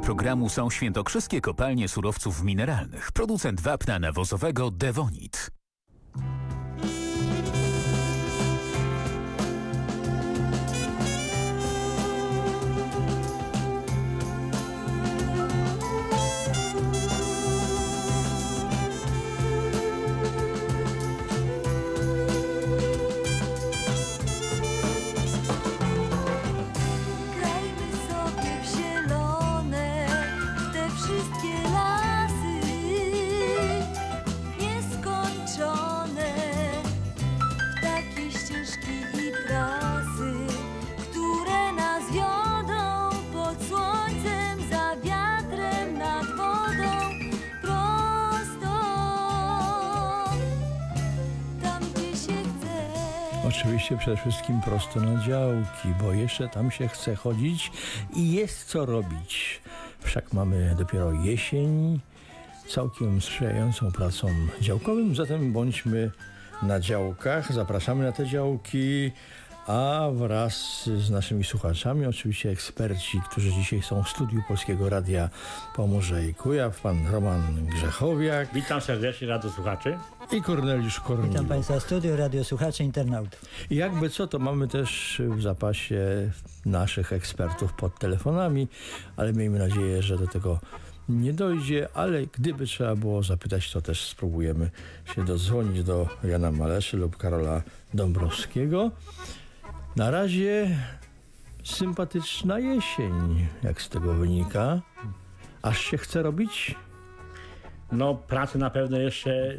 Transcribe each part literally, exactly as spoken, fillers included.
Programu są świętokrzyskie kopalnie surowców mineralnych. Producent wapna nawozowego Devonit. Oczywiście przede wszystkim prosto na działki, bo jeszcze tam się chce chodzić i jest co robić. Wszak mamy dopiero jesień, całkiem sprzyjającą pracom działkowym, zatem bądźmy na działkach, zapraszamy na te działki, a wraz z naszymi słuchaczami, oczywiście eksperci, którzy dzisiaj są w studiu Polskiego Radia Pomorze i Kujaw, pan Roman Grzechowiak. Witam serdecznie radiosłuchaczy. I Korneliusz Korniuk. Witam Państwa w studiu, radiosłuchaczy, internautów. I jakby co, to mamy też w zapasie naszych ekspertów pod telefonami, ale miejmy nadzieję, że do tego nie dojdzie, ale gdyby trzeba było zapytać, to też spróbujemy się dodzwonić do Jana Maleszy lub Karola Dąbrowskiego. Na razie sympatyczna jesień, jak z tego wynika. Aż się chce robić? No pracy na pewno jeszcze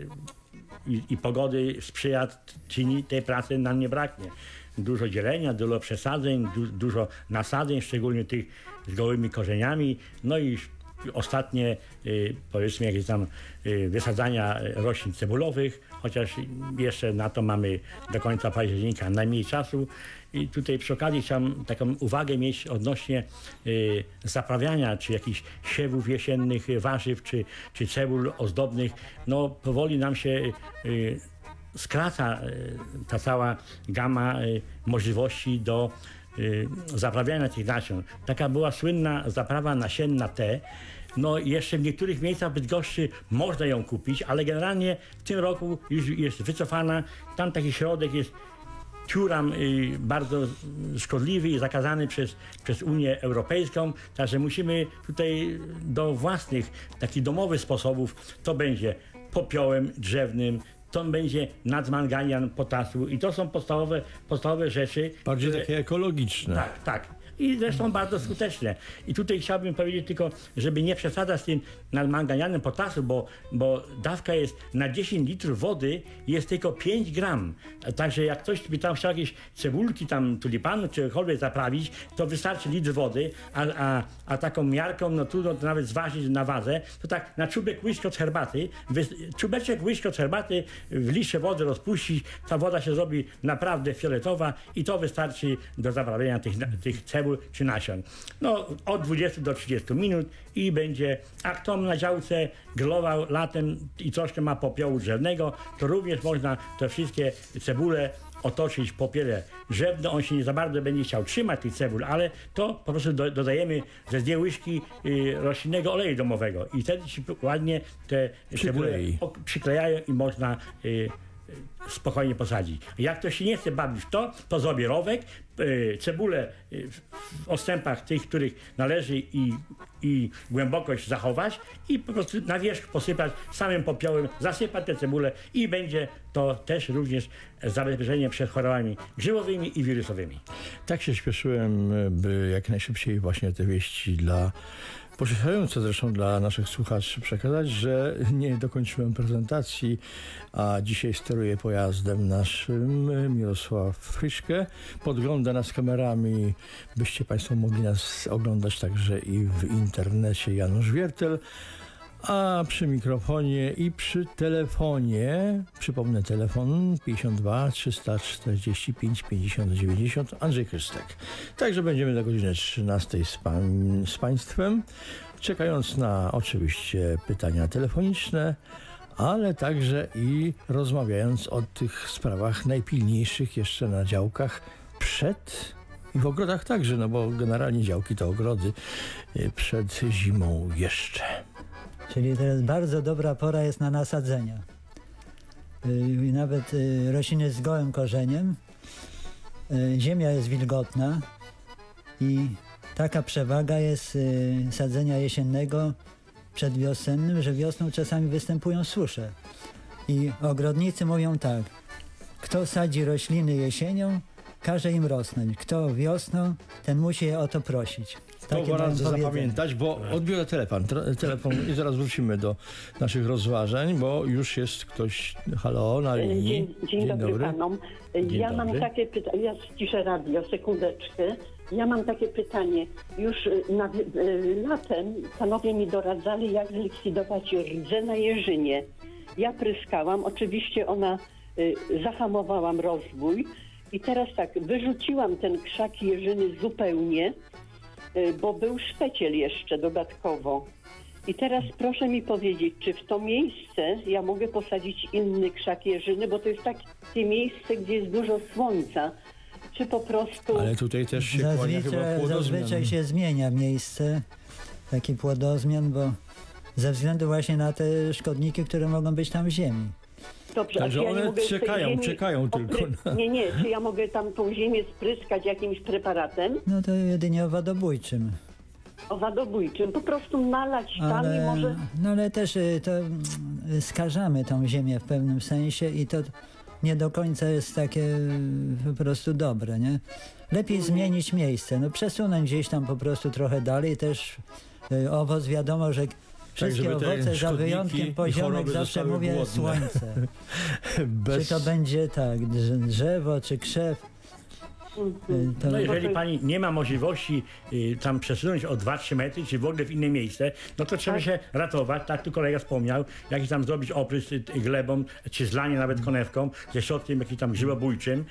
i, i pogody sprzyja, czyni, tej pracy nam nie braknie. Dużo dzielenia, dużo przesadzeń, du, dużo nasadzeń, szczególnie tych z gołymi korzeniami, no i ostatnie, y, powiedzmy, jakieś tam y, wysadzania roślin cebulowych, chociaż jeszcze na to mamy do końca października najmniej czasu. I tutaj przy okazji chciałem taką uwagę mieć odnośnie y, zaprawiania, czy jakichś siewów jesiennych warzyw, czy, czy cebul ozdobnych. No powoli nam się y, skraca y, ta cała gama y, możliwości do y, zaprawiania tych nasion. Taka była słynna zaprawa nasienna T. No jeszcze w niektórych miejscach w Bydgoszczy można ją kupić, ale generalnie w tym roku już jest wycofana. Tam taki środek jest ciuram y, bardzo szkodliwy i zakazany przez, przez Unię Europejską, także musimy tutaj do własnych, takich domowych sposobów, to będzie popiołem drzewnym, to będzie nadzmanganian potasu i to są podstawowe, podstawowe rzeczy. Bardziej które, takie ekologiczne. Tak, tak. I zresztą bardzo skuteczne. I tutaj chciałbym powiedzieć tylko, żeby nie przesadzać z tym nadmanganianem potasu, bo, bo dawka jest na dziesięć litrów wody jest tylko pięć gram. Także jak ktoś by tam chciał jakieś cebulki, tam tulipanu, czy czegokolwiek zaprawić, to wystarczy litr wody, a, a, a taką miarką, no trudno to nawet zważyć na wadze, to tak na czubek łyżkoc herbaty, czubeczek łyżkoc herbaty w litrze wody rozpuścić, ta woda się zrobi naprawdę fioletowa i to wystarczy do zaprawienia tych, tych cebul czy nasion. No od dwudziestu do trzydziestu minut i będzie, a kto na działce grillował latem i troszkę ma popiołu drzewnego, to również można te wszystkie cebule otoczyć popiele drzewne. On się nie za bardzo będzie chciał trzymać tych cebul, ale to po prostu do, dodajemy ze dwie łyżki y, roślinnego oleju domowego i wtedy się ładnie te cebule przyklejają i można y, spokojnie posadzić. Jak ktoś się nie chce bawić w to, to zrobi rowek, yy, cebulę yy, w odstępach tych, których należy i, i głębokość zachować i po prostu na wierzch posypać samym popiołem, zasypać te cebulę i będzie to też również zabezpieczenie przed chorobami grzybowymi i wirusowymi. Tak się śpieszyłem, by jak najszybciej właśnie te wieści dla pocieszające zresztą dla naszych słuchaczy przekazać, że nie dokończyłem prezentacji, a dzisiaj steruje pojazdem naszym Mirosław Friszke. Podgląda nas kamerami, byście Państwo mogli nas oglądać także i w internecie Janusz Wiertel. A przy mikrofonie i przy telefonie, przypomnę telefon pięćdziesiąt dwa trzysta czterdzieści pięć pięćdziesiąt dziewięćdziesiąt, Andrzej Krystek. Także będziemy do godziny trzynastej z, pań, z Państwem, czekając na oczywiście pytania telefoniczne, ale także i rozmawiając o tych sprawach najpilniejszych jeszcze na działkach przed I w ogrodach także, no bo generalnie działki to ogrody y, przed zimą jeszcze. Czyli teraz bardzo dobra pora jest na nasadzenia. Yy, nawet yy, rośliny z gołym korzeniem. Yy, ziemia jest wilgotna i taka przewaga jest yy, sadzenia jesiennego przedwiosennym, że wiosną czasami występują susze. I ogrodnicy mówią tak, kto sadzi rośliny jesienią, każe im rosnąć. Kto wiosną, ten musi je o to prosić. To warto zapamiętać, bo odbiorę telefon, telefon i zaraz wrócimy do naszych rozważań, bo już jest ktoś, halo, na linii. Dzień, dzień, dzień dobry, dobry panom. Dzień ja dobry. mam takie pytanie, ja ściszę radio, sekundeczkę. Ja mam takie pytanie. Już na, latem panowie mi doradzali, jak zlikwidować rdzę na jeżynie. Ja pryskałam, oczywiście ona, y, zahamowałam rozwój i teraz tak, wyrzuciłam ten krzak jeżyny zupełnie, y, bo był szpeciel jeszcze dodatkowo. I teraz proszę mi powiedzieć, czy w to miejsce ja mogę posadzić inny krzak jeżyny, bo to jest takie miejsce, gdzie jest dużo słońca, czy po prostu... Ale tutaj też się kłania chyba płodozmian. Zazwyczaj się zmienia miejsce, taki płodozmian, bo ze względu właśnie na te szkodniki, które mogą być tam w ziemi. Dobrze, Także a czy ja one nie mogę z tej czekają, ziemi czekają tylko opry- na- Nie, nie, czy ja mogę tam tą ziemię spryskać jakimś preparatem No to jedynie owadobójczym. owadobójczym, po prostu nalać tam i Ale, może... no ale też y, to mm, skażamy tą ziemię w pewnym sensie i to nie do końca jest takie y, po prostu dobre, nie? Lepiej zmienić miejsce, no przesunąć gdzieś tam po prostu trochę dalej, też y, owoc wiadomo, że wszystkie żeby te owoce za szkodniki wyjątkiem i poziomek choroby zawsze zostały mówię głodne. słońce. Bez... Czy to będzie tak, drze- drzewo, czy krzew. y, To No jeżeli pani nie ma możliwości y, tam przesunąć o dwa trzy metry, czy w ogóle w inne miejsce, no to trzeba się ratować, tak tu kolega wspomniał, jakiś tam zrobić oprys y, y, glebą, czy zlanie nawet konewką, ze środkiem jakimś tam żywobójczym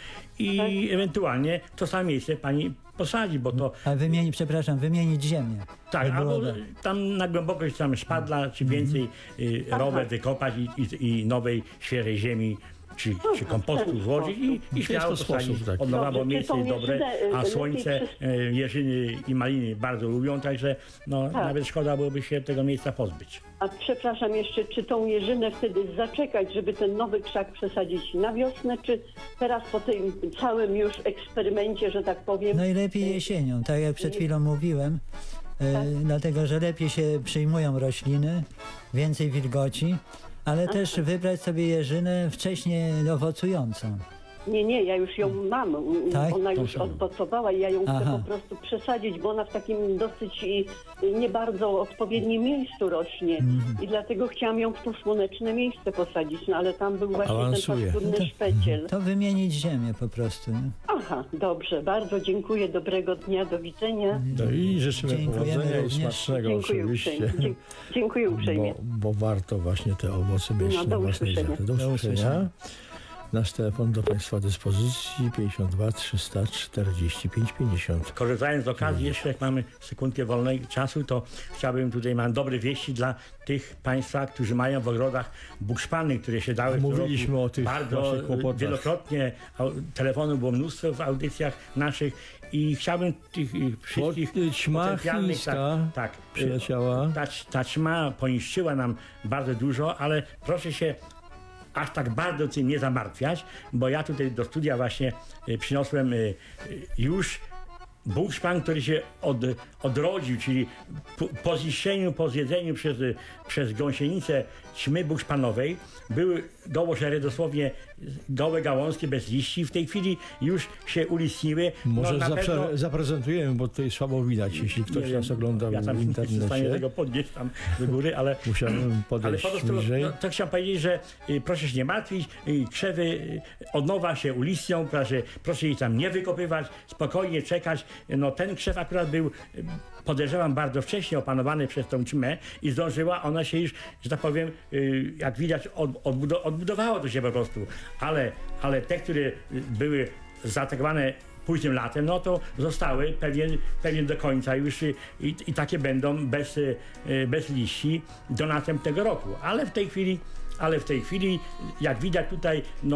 i ewentualnie to samo miejsce pani posadzi, bo to A wymienić, przepraszam, wymienić ziemię. tak, By było albo do- tam na głębokość tam szpadla, czy więcej y, rowę wykopać i, i, i nowej, świeżej ziemi, czy, czy kompostu włożyć i, i śmiało to sposób, posadzić tak. od nowa, bo Dobrze, miejsce czy jest tą dobre, jeżynę, a y, słońce lepiej przy- y, jeżyny i maliny bardzo lubią, także no, Tak. nawet szkoda byłoby się tego miejsca pozbyć. A przepraszam jeszcze, czy tą jeżynę wtedy zaczekać, żeby ten nowy krzak przesadzić na wiosnę, czy teraz po tym całym już eksperymencie, że tak powiem... Najlepiej jesienią, tak jak przed chwilą mówiłem, e, dlatego że lepiej się przyjmują rośliny, więcej wilgoci, ale też wybrać sobie jeżynę wcześniej owocującą. Nie, nie, ja już ją mam. Tak? Ona już Proszę. odbocowała i ja ją chcę Aha. po prostu przesadzić, bo ona w takim dosyć i nie bardzo odpowiednim miejscu rośnie. Mhm. I dlatego chciałam ją w to słoneczne miejsce posadzić, no ale tam był właśnie Awansuje. ten paskudny To- szpeciel. To wymienić ziemię po prostu. Nie? Aha, dobrze, bardzo dziękuję, dobrego dnia, do widzenia. No i życzymy Dziękujemy powodzenia i również. smacznego Dziękuję oczywiście. uprzejmie. Dzie- Dziękuję uprzejmie. Bo, bo warto właśnie te owoce mieć No, na do własnej usłyszenia. ziemi. Do Do usłyszenia. usłyszenia. Nasz telefon do Państwa dyspozycji pięćdziesiąt dwa trzysta czterdzieści pięć pięćdziesiąt. Korzystając z okazji, jeszcze jak mamy sekundkę wolnego czasu, to chciałbym tutaj, mam dobre wieści dla tych Państwa, którzy mają w ogrodach bukszpany, które się dały w tym Mówiliśmy roku o tych bardzo właśnie kłopotach. wielokrotnie, au- telefonów było mnóstwo w audycjach naszych i chciałbym tych y, wszystkich Bo, y, ćma potencjalnych, chińska tak, tak, y, przyleciała. ta, ta ćma poniszczyła nam bardzo dużo, ale proszę się aż tak bardzo tym nie zamartwiać, bo ja tutaj do studia właśnie y, przyniosłem y, y, już bukszpan, który się od, odrodził, czyli po, po zniszczeniu, po zjedzeniu przez, y, przez gąsienicę ćmy bukszpanowej były gołoszery, dosłownie gołe gałązki bez liści. W tej chwili już się ulistniły. Może no, na zaprze- pewno- zaprezentujemy, bo tutaj słabo widać, jeśli ktoś nie nas wiem, ogląda ja tam w nie jestem w stanie internecie. tego podnieść tam do góry, ale Musiałem ale podejść po prostu bliżej. no, to chciałem powiedzieć, że y, proszę się nie martwić, y, krzewy y, od nowa się ulistnią, proszę, proszę ich tam nie wykopywać, spokojnie czekać. No ten krzew akurat był, y, podejrzewam, bardzo wcześnie opanowany przez tą ćmę i zdążyła ona się już, że tak powiem, y, jak widać od, odbudo- odbudowało to się po prostu, ale, ale te, które y, były zaatakowane późnym latem, no to zostały pewnie, pewnie do końca już i, i, i takie będą bez, y, bez liści do następnego roku. Ale w tej chwili, ale w tej chwili, jak widać tutaj, no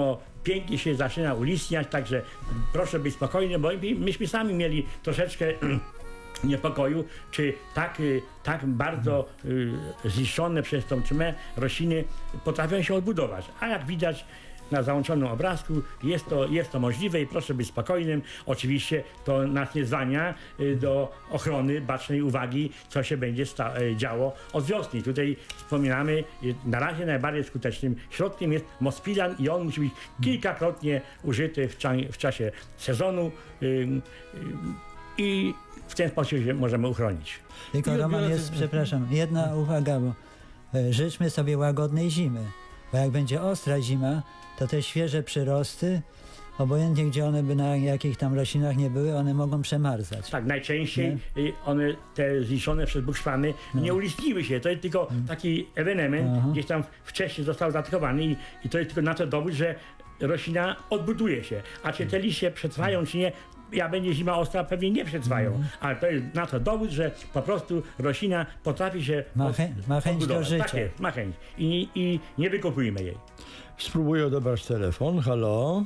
pięknie się zaczyna ulistniać, także proszę być spokojny, bo myśmy sami mieli troszeczkę niepokoju, czy tak, tak bardzo zniszczone przez tą czmę rośliny potrafią się odbudować. A jak widać na załączonym obrazku jest to, jest to możliwe i proszę być spokojnym. Oczywiście to nas nie zwalnia do ochrony, bacznej uwagi, co się będzie działo od wiosny. Tutaj wspominamy, na razie najbardziej skutecznym środkiem jest Mospilan i on musi być kilkakrotnie użyty w, cza w czasie sezonu yy, yy, i w ten sposób się możemy uchronić. Tylko Roman jest, przepraszam, jedna uwaga, bo e, życzmy sobie łagodnej zimy, bo jak będzie ostra zima, to te świeże przyrosty, obojętnie gdzie one by na jakich tam roślinach nie były, one mogą przemarzać. Tak, najczęściej nie? one, te zniszczone przez bukszpany, no. nie ulistniły się. To jest tylko taki ewenement, Aha. gdzieś tam wcześniej został zaatakowany i, i to jest tylko na to dowód, że roślina odbuduje się. A czy te liście przetrwają, czy nie, jak będzie zima ostra, pewnie nie przetrwają. Mm. Ale to jest na to dowód, że po prostu roślina potrafi się ma, chę ma chęć odbudować. do życia. Tak jest, ma chęć. I, i nie wykupujmy jej. Spróbuję odebrać telefon. Halo?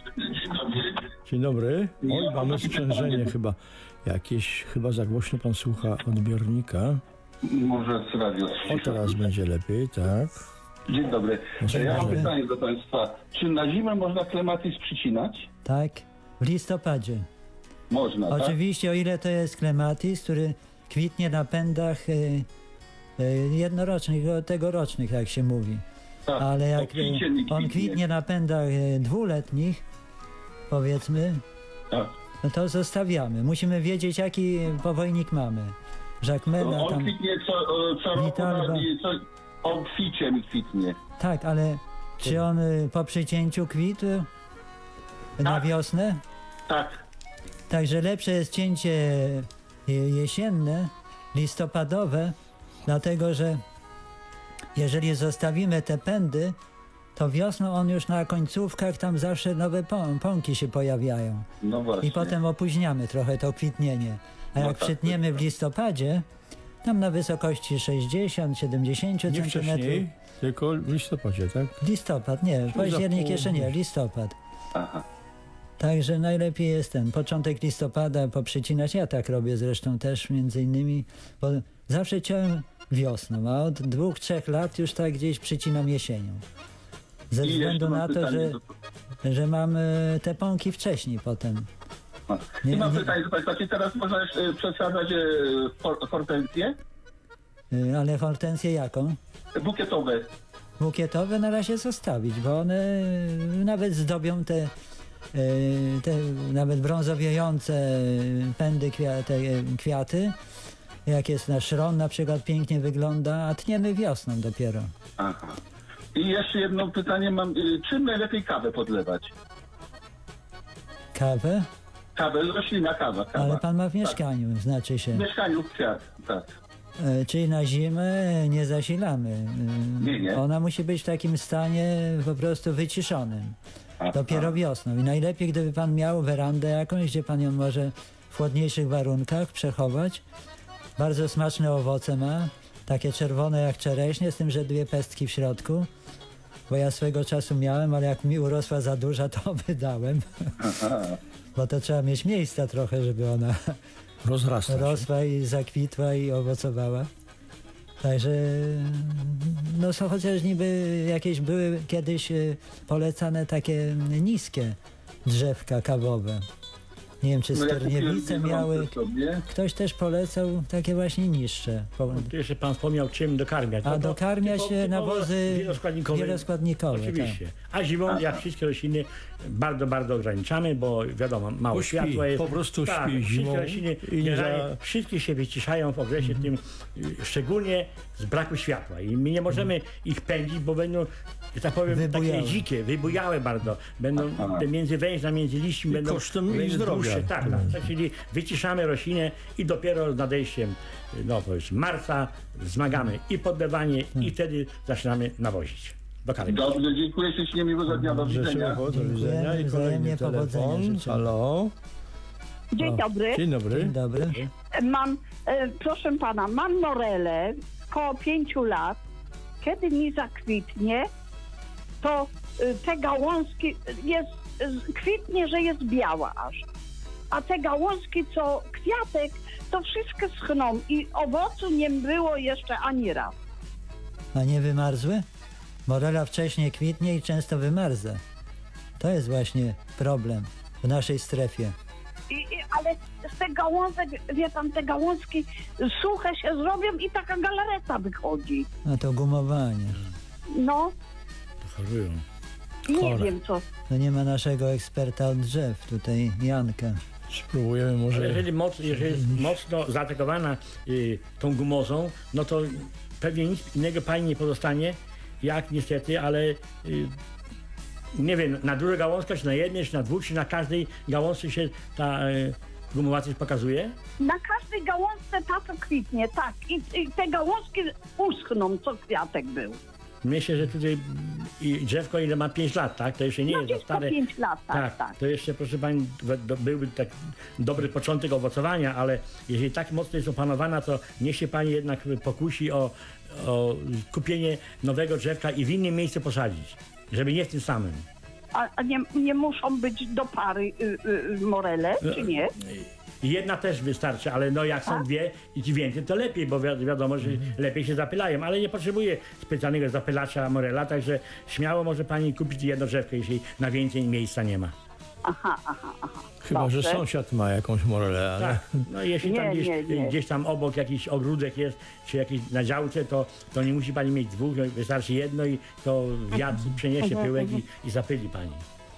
Dzień dobry. Oj, mamy sprzężenie chyba. Jakieś, chyba za głośno pan słucha odbiornika. Może z radio. O, teraz będzie lepiej, tak. Dzień dobry. Dzień ja mam dobry. pytanie do państwa. Czy na zimę można klematis przycinać? Tak, w listopadzie. Można, Oczywiście, tak? o ile to jest klematis, który kwitnie na pędach y, y, jednorocznych, tegorocznych, jak się mówi. Tak. Ale jak O, y, kwitnie, on kwitnie na pędach y, dwuletnich, powiedzmy, Tak. no to zostawiamy. Musimy wiedzieć, jaki powojnik mamy. Żakmena On tam... kwitnie co, co roku, Witalba. na, co, obficie mi kwitnie. Tak, ale czy on y, po przycięciu kwitł y, na Tak. wiosnę? Tak. Także lepsze jest cięcie y, jesienne, listopadowe, dlatego że jeżeli zostawimy te pędy, to wiosną on już na końcówkach tam zawsze nowe pą pąki się pojawiają. No właśnie. I potem opóźniamy trochę to kwitnienie. A No jak tak, przytniemy tak. w listopadzie, tam na wysokości sześćdziesiąt siedemdziesiąt Nie centymetrów. wcześniej, tylko w listopadzie, tak? Listopad, nie, październik pół- jeszcze nie, listopad. Aha. Także najlepiej jest ten początek listopada poprzycinać. Ja tak robię zresztą też między innymi, bo zawsze ciąłem wiosną, a od dwóch, trzech lat już tak gdzieś przycinam jesienią. Ze I względu jeszcze mam na to, pytanie że, do- że mam y, te pąki wcześniej potem. I Nie, mam nie- pytanie do państwa, czy teraz można jeszcze przesadzać e, hor- hortensję? Y, ale hortensję jaką? Bukietowe. Bukietowe na razie zostawić, bo one y, nawet zdobią te, y, te nawet brązowiejące pędy, kwia, te y, kwiaty. Jak jest nasz szron na przykład pięknie wygląda, a tniemy wiosną dopiero. Aha. I jeszcze jedno pytanie mam. y, Czym najlepiej kawę podlewać? Kawę? Kawę, roślina kawa. kawa. Ale pan ma w mieszkaniu, znaczy W się. mieszkaniu kwiat, tak. E, czyli na zimę nie zasilamy. E, Nie, nie. Ona musi być w takim stanie po prostu wyciszonym. Aha. Dopiero wiosną. I najlepiej, gdyby pan miał werandę jakąś, gdzie pan ją może w chłodniejszych warunkach przechować. Bardzo smaczne owoce ma. Takie czerwone jak czereśnie, z tym, że dwie pestki w środku. Bo ja swego czasu miałem, ale jak mi urosła za duża, to wydałem. Aha. Bo to trzeba mieć miejsca trochę, żeby ona Rozrasta się. rosła i zakwitła i owocowała. Także no są chociaż niby jakieś były kiedyś y, polecane takie niskie drzewka kawowe. Nie wiem, czy No ja sterniewice kupiłem miały. biedronkę sobie. Ktoś też polecał takie właśnie niższe. Po, Tu jeszcze pan wspomniał, czym dokarmiać. a No to dokarmia typo- się typowo nawozy wieloskładnikowe. wieloskładnikowe. Oczywiście. Tak. A zimą, jak wszystkie rośliny, bardzo, bardzo ograniczamy, bo wiadomo, mało Bo śpi, światła jest. po prostu tak, śpi wszystkie zimą rośliny, i nie generalnie za- wszystkie się wyciszają w okresie tym, y, szczególnie z braku światła. I my nie możemy ich pędzić, bo będą, że tak powiem, Wybujałe. takie dzikie, wybujałe bardzo. Będą Aha. te między węźla, między liśćmi I będą kosztem ich będą zdrowia. dłuższe. Tak, tak, czyli wyciszamy roślinę i dopiero z nadejściem no, powiedzmy, marca zmagamy i podlewanie i wtedy zaczynamy nawozić. Do karmy. Dobrze, dziękuję ślicznie, miłego dnia, do Życzę widzenia. miłego, do widzenia. I Dziękujemy, kolejny wzajemnie powodzenia telefon. życzymy. Halo? Dzień dobry. Dzień dobry. Dzień dobry. Mam, e, proszę pana, mam morelę koło pięciu lat. Kiedy mi zakwitnie, to y, te gałązki, jest, y, kwitnie, że jest biała aż. A te gałązki, co kwiatek, to wszystkie schną i owocu nie było jeszcze ani raz. A nie wymarzły? Morela wcześniej kwitnie i często wymarza. To jest właśnie problem w naszej strefie. I, i, ale z tych gałązek, wie pan, te gałązki suche się zrobią i taka galareta wychodzi. No to gumowanie. No, Chorują. nie Chore. wiem co. To nie ma naszego eksperta od drzew, tutaj Janka. Spróbujemy może... Ale jeżeli, moc, jeżeli jest mocno zaatakowana y, tą gumozą, no to pewnie nic innego pani nie pozostanie, jak niestety, ale y, nie wiem, na dużych gałązkach, czy na jednej, czy na dwóch, czy na każdej gałązce się ta y, gumowacja pokazuje? Na każdej gałązce ta co kwitnie, tak. I, I te gałązki uschną, co kwiatek był. Myślę, że tutaj i drzewko ile ma pięć lat, tak? To jeszcze nie No jest za gdzieś po stare. pięć lat, tak, Tak, tak. to jeszcze, proszę pani, do- byłby tak dobry początek owocowania, ale jeżeli tak mocno jest opanowana, to niech się pani jednak pokusi o, o kupienie nowego drzewka i w innym miejscu posadzić, żeby nie w tym samym. A, a nie, nie muszą być do pary y, y, morele, czy nie? Jedna też wystarczy, ale no jak są Tak? dwie i ci więcej, to lepiej, bo wi- wiadomo, że lepiej się zapylają, ale nie potrzebuje specjalnego zapylacza morela, także śmiało może pani kupić jedno drzewko, jeśli na więcej miejsca nie ma. Aha, aha, aha. Chyba, że Dobrze. sąsiad ma jakąś morelę, ale... Tak, no jeśli tam Nie, gdzieś, nie, nie. gdzieś tam obok jakiś ogródek jest, czy jakiś na działce, to, to nie musi pani mieć dwóch, no wystarczy jedno i to wiatr przeniesie pyłek i, i zapyli pani.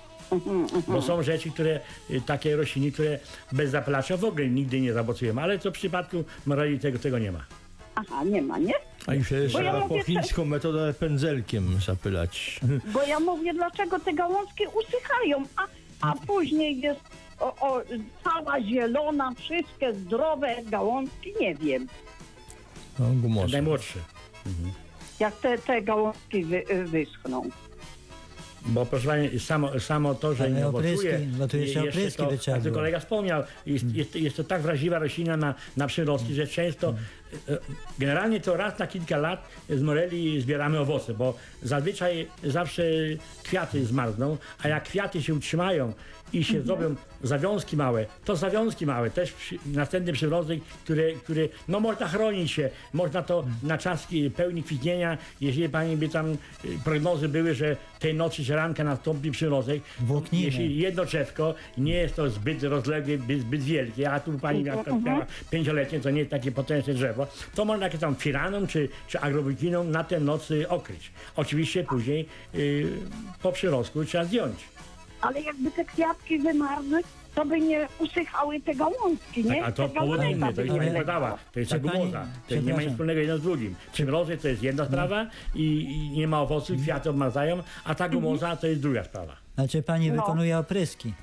Bo są rzeczy, które, y, takie rośliny, które bez zapalacza w ogóle nigdy nie zaowocują, ale co w przypadku moreli tego, tego nie ma. Aha, nie ma, nie? A już jest Bo ja trzeba mówię, po chińską metodę pędzelkiem zapylać. Bo ja mówię, dlaczego te gałązki usychają, a, a później jest o, o, cała zielona, wszystkie zdrowe gałązki, nie wiem. No, gumosy. Najmłodsze. Jak te, te gałązki wy, wyschną. Bo proszę pani, samo, samo to, że Ale nie opryski, owocuje, bo tu jeszcze i opryski to, by trzeba jak tu było. kolega wspomniał, jest, jest, jest to tak wrażliwa roślina na, na przyrostki, że często, e, generalnie to raz na kilka lat z moreli zbieramy owoce, bo zazwyczaj zawsze kwiaty zmarzną, a jak kwiaty się utrzymają i się zrobią zawiązki małe, to zawiązki małe, też przy, następny przyrostek, który, który, no można chronić się, można to na czas pełni kwitnienia, jeżeli pani by tam y, prognozy były, że tej nocy czy ranka nastąpi przyrostek, Włókniny. jeśli jedno drzewko nie jest to zbyt rozległe, zbyt, zbyt wielkie, a tu pani jak miała pięcioletnie, to nie jest takie potężne drzewo, to można jakieś tam firaną czy, czy agrowolkiną na tę noc y, okryć. Oczywiście później y, po przyrostku trzeba zdjąć. Ale jakby te kwiatki wymarzły, to by nie usychały te gałązki, nie? Tak, a to Te powód gałęza inny, to by jest nie pani lekko. podała, to jest ta Czy pani- gumoza, to nie ma nic przepraszam. wspólnego jedno z drugim. Przymrozy to jest jedna sprawa i, i nie ma owoców, kwiaty obmarzają, a ta gumoza to jest druga sprawa. A czy pani No. wykonuje opryski?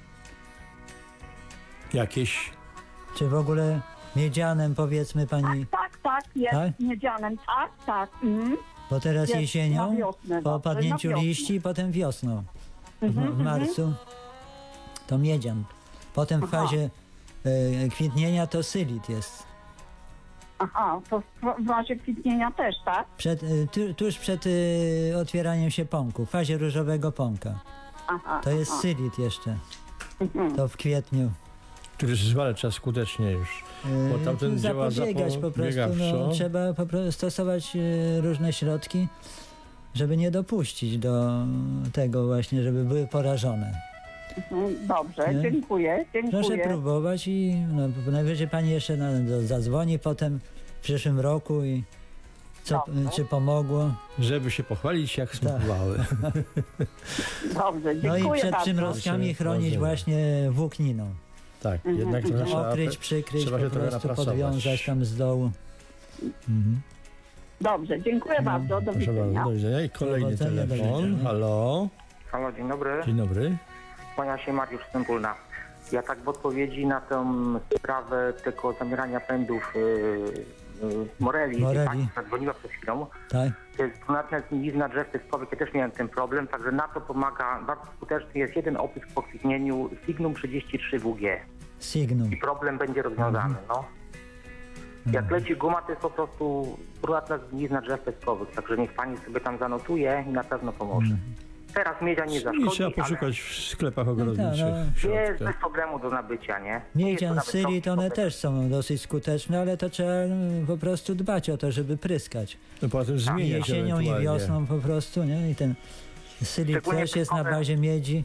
Jakieś... Czy w ogóle miedzianem, powiedzmy pani, Tak, tak, jest Tak? miedzianem, tak, tak. Mhm. bo teraz Jest na jesienią, wiosnę, po no, opadnięciu na wiosnę. liści i potem wiosną, w, Mhm, w marcu, to miedzian. Potem w Aha. fazie e, kwitnienia to sylit jest. Aha, to w, w razie kwitnienia też, tak? Przed, e, tu, tuż przed e, otwieraniem się pąku, w fazie różowego pąka. Aha. To jest aha. sylit jeszcze, Mhm. to w kwietniu. który zwalcza skutecznie już. E, Bo tamten tu działa zapobiegać po prostu, no, zapobiegawczo. trzeba po prostu stosować e, różne środki, żeby nie dopuścić do tego właśnie, żeby były porażone. Mhm, dobrze, Nie? dziękuję, Proszę dziękuję. próbować i no, najwyżej pani jeszcze no, do- zadzwoni potem w przyszłym roku i co, Dobrze. czy pomogło. Żeby się pochwalić, jak smakowały. Dobrze, No i dziękuję przed bardzo. przymrozkami Proszę, chronić proszę. właśnie włókniną. Tak, jednak trochę trzeba... Okryć, przykryć, trzeba się po trochę prostu napracować. podwiązać tam z dołu. Mhm. Dobrze, dziękuję bardzo, do Proszę bardzo, widzenia. do widzenia. I kolejny Powodzenia, do telefon. widzenia. Halo, Halo, dzień dobry. dzień dobry. Kłania się Mariusz Stępulna. Ja tak w odpowiedzi na tę sprawę tego zamierania pędów yy, yy, moreli, Moreli. pani zadzwoniła przed chwilą. Tak? To jest brunatna zgnilizna drzew testowych. Ja też miałem ten problem, także na to pomaga, bardzo skuteczny jest jeden opysk po kwitnieniu Signum trzydzieści trzy W G. Signum. I problem będzie rozwiązany, no. Jak leci guma, to jest po prostu brunatna zgnilizna drzew testowych, także niech pani sobie tam zanotuje i na pewno pomoże. Teraz miedzia nie I zaszkodzi, trzeba poszukać w sklepach ogrodniczych. no. w ale jest środku. bez problemu do nabycia, nie? Nie jest Miedzian, nawet sylit, one problem. też są dosyć skuteczne, ale to trzeba mm, po prostu dbać o to, żeby pryskać. No poza tym I zmieniać jesienią, i ewentualnie. wiosną po prostu, nie? I ten sylit Szczególnie też jest na typowe- bazie miedzi,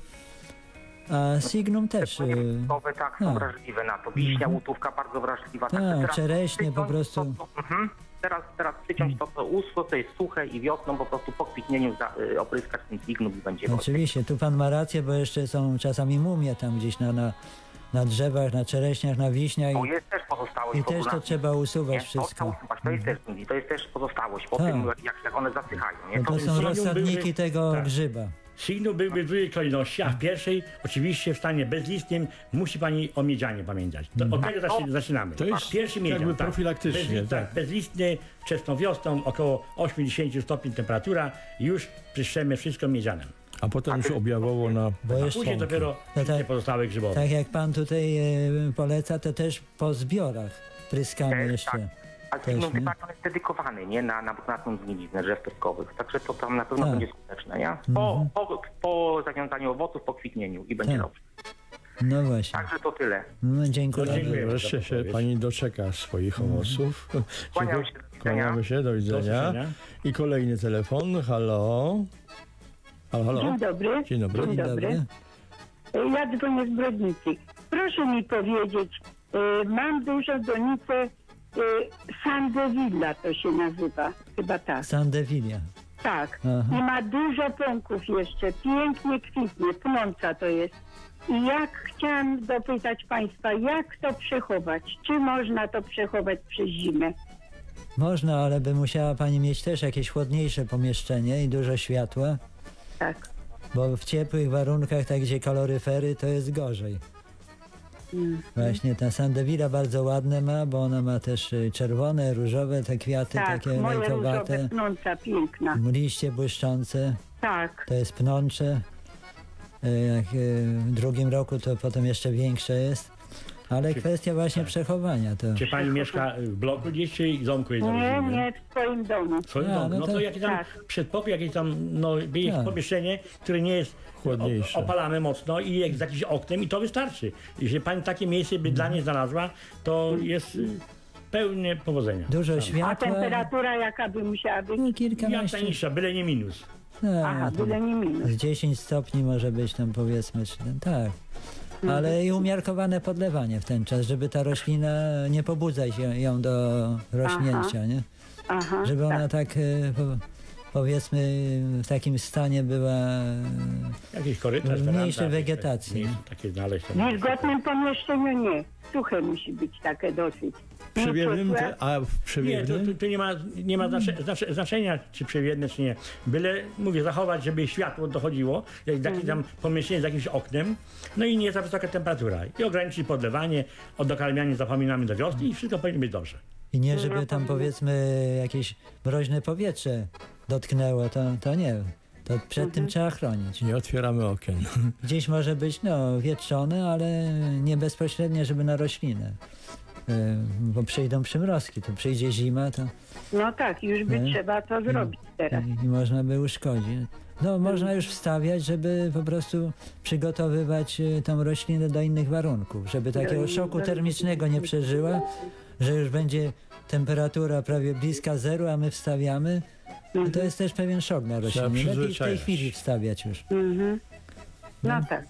a signum też. Szczególnie y, typowe, tak, są no. wrażliwe na to. Wiśnia, łutówka bardzo wrażliwa. Tak, Także teraz czereśnie po przyciąć prostu. To, co, mhm. Teraz, teraz przyciąć to, co uschło, co jest suche i wiosną po prostu po kwitnieniu za, y, opryskać ten signum i będzie gotowe. Oczywiście, tu pan ma rację, bo jeszcze są czasami mumie tam gdzieś na, na, na drzewach, na czereśniach, na wiśniach To i, jest też pozostałość i w też ogóle. to trzeba usuwać Nie, to trzeba wszystko. usuwać. To jest też, to jest też pozostałość po Tak. tym, jak, jak one zasychają. Nie? No to są Signum rozsadniki były- tego tak. grzyba. Signum byłby w drugiej kolejności, a w pierwszej, oczywiście w stanie bezlistnym, musi pani o miedzianie pamiętać. To, od tego zaczy, zaczynamy. To jest Pierwszy miedzian, jakby tak. profilaktycznie, Bez, tak. Bezlistny, wczesną wiosną, około osiemdziesiąt stopni temperatura i już pryszczemy wszystko miedzianem. A potem już objawowo na Bo A jeszcze, później dopiero No wszystkie tak. pozostałe grzybowe. tak jak pan tutaj e, poleca, to też po zbiorach pryskamy Też, jeszcze. tak. A Też, signum nie? chyba on jest dedykowany, nie? Na, na, na tą zgniliznę drzew pyskowych. Także to tam na pewno Tak. będzie skuteczne, nie? Po, Mhm. po, po zawiązaniu owoców, po kwitnieniu i będzie Tak. dobrze. No właśnie. Także to tyle. No, dziękuję. No, dziękuję. Wreszcie się pani doczeka swoich owoców. Kłaniam Dziękuję. się, do widzenia. Kłaniamy się, do Do widzenia. usłyszenia. I kolejny telefon. Halo. Halo, halo. Dzień dobry. Dzień dobry. Dzień dobry. Ja dzwonię z Brodnicy. Proszę mi powiedzieć, e, mam dużo donicę e, Sandevilla to się nazywa, chyba tak. Sandewilia. Tak. Aha. I ma dużo pąków jeszcze, pięknie kwitnie, pnąca to jest. I jak chciałam dopytać Państwa, jak to przechować? Czy można to przechować przez zimę? Można, ale by musiała pani mieć też jakieś chłodniejsze pomieszczenie i dużo światła, Tak. bo w ciepłych warunkach, tak gdzie kaloryfery, to jest gorzej. Mm. Właśnie ta Sandevilla bardzo ładne ma, bo ona ma też y, czerwone, różowe te kwiaty, Tak, takie moje różowe, lejkowate, pnąca, piękna. liście błyszczące, Tak. to jest pnącze. Y, Jak y, w drugim roku to potem jeszcze większe jest. Ale Czy- kwestia właśnie tak. przechowania to. Czy pani mieszka w bloku gdzieś, czy w domku jest Nie, rodzinnym? nie, w swoim domu. W swoim A, domu. no No to- to jakieś tam tak. przedpokój, jakieś tam, no, jest Tak. pomieszczenie, które nie jest Chłodniejsze. o- opalane mocno i jak z jakimś oknem i to wystarczy. Jeśli pani takie miejsce by dla niej znalazła, to jest y, pełne powodzenia. Dużo A światła, temperatura jaka by musiała być? no Jak kilkanaście, najniższa, byle nie minus. Aha, tak, byle nie minus. z dziesięć stopni może być tam powiedzmy, czy ten, tak. Ale i umiarkowane podlewanie w ten czas, żeby ta roślina nie pobudzać ją, ją do rośnięcia, nie? Aha, Żeby ona tak. tak, e, po, powiedzmy w takim stanie była e, Jakieś korytarz, Mniejszej weranda, jakieś wegetacji. miejsce Takie znaleźć. W wilgotnym pomieszczeniu nie. Suche musi być takie dosyć. Przewiewnym, Nie te, a w Nie, to, przewiewnym? to, to nie ma, nie ma znacze, znacze, znaczenia, czy przewiewne, czy nie. Byle, mówię, zachować, żeby światło dochodziło, jak takie tam pomieszczenie z jakimś oknem, no i nie za wysoka temperatura. I ograniczyć podlewanie, o dokarmianie zapominamy do wiosny i wszystko powinno być dobrze. i nie żeby tam powiedzmy jakieś mroźne powietrze dotknęło, to, to nie. To przed tym trzeba chronić. Nie otwieramy okien. Gdzieś może być no, wietrzone, ale nie bezpośrednio, żeby na roślinę. E, Bo przyjdą przymrozki, to przyjdzie zima, to No tak, już by Nie? trzeba to zrobić teraz. i, i można by uszkodzić. No można już wstawiać, żeby po prostu przygotowywać e, tą roślinę do innych warunków, żeby takiego szoku termicznego nie przeżyła, że już będzie temperatura prawie bliska zeru, a my wstawiamy. No to jest też pewien szok na roślinie. Lepiej w tej przyzwyczajać. chwili wstawiać już. Mhm. No tak.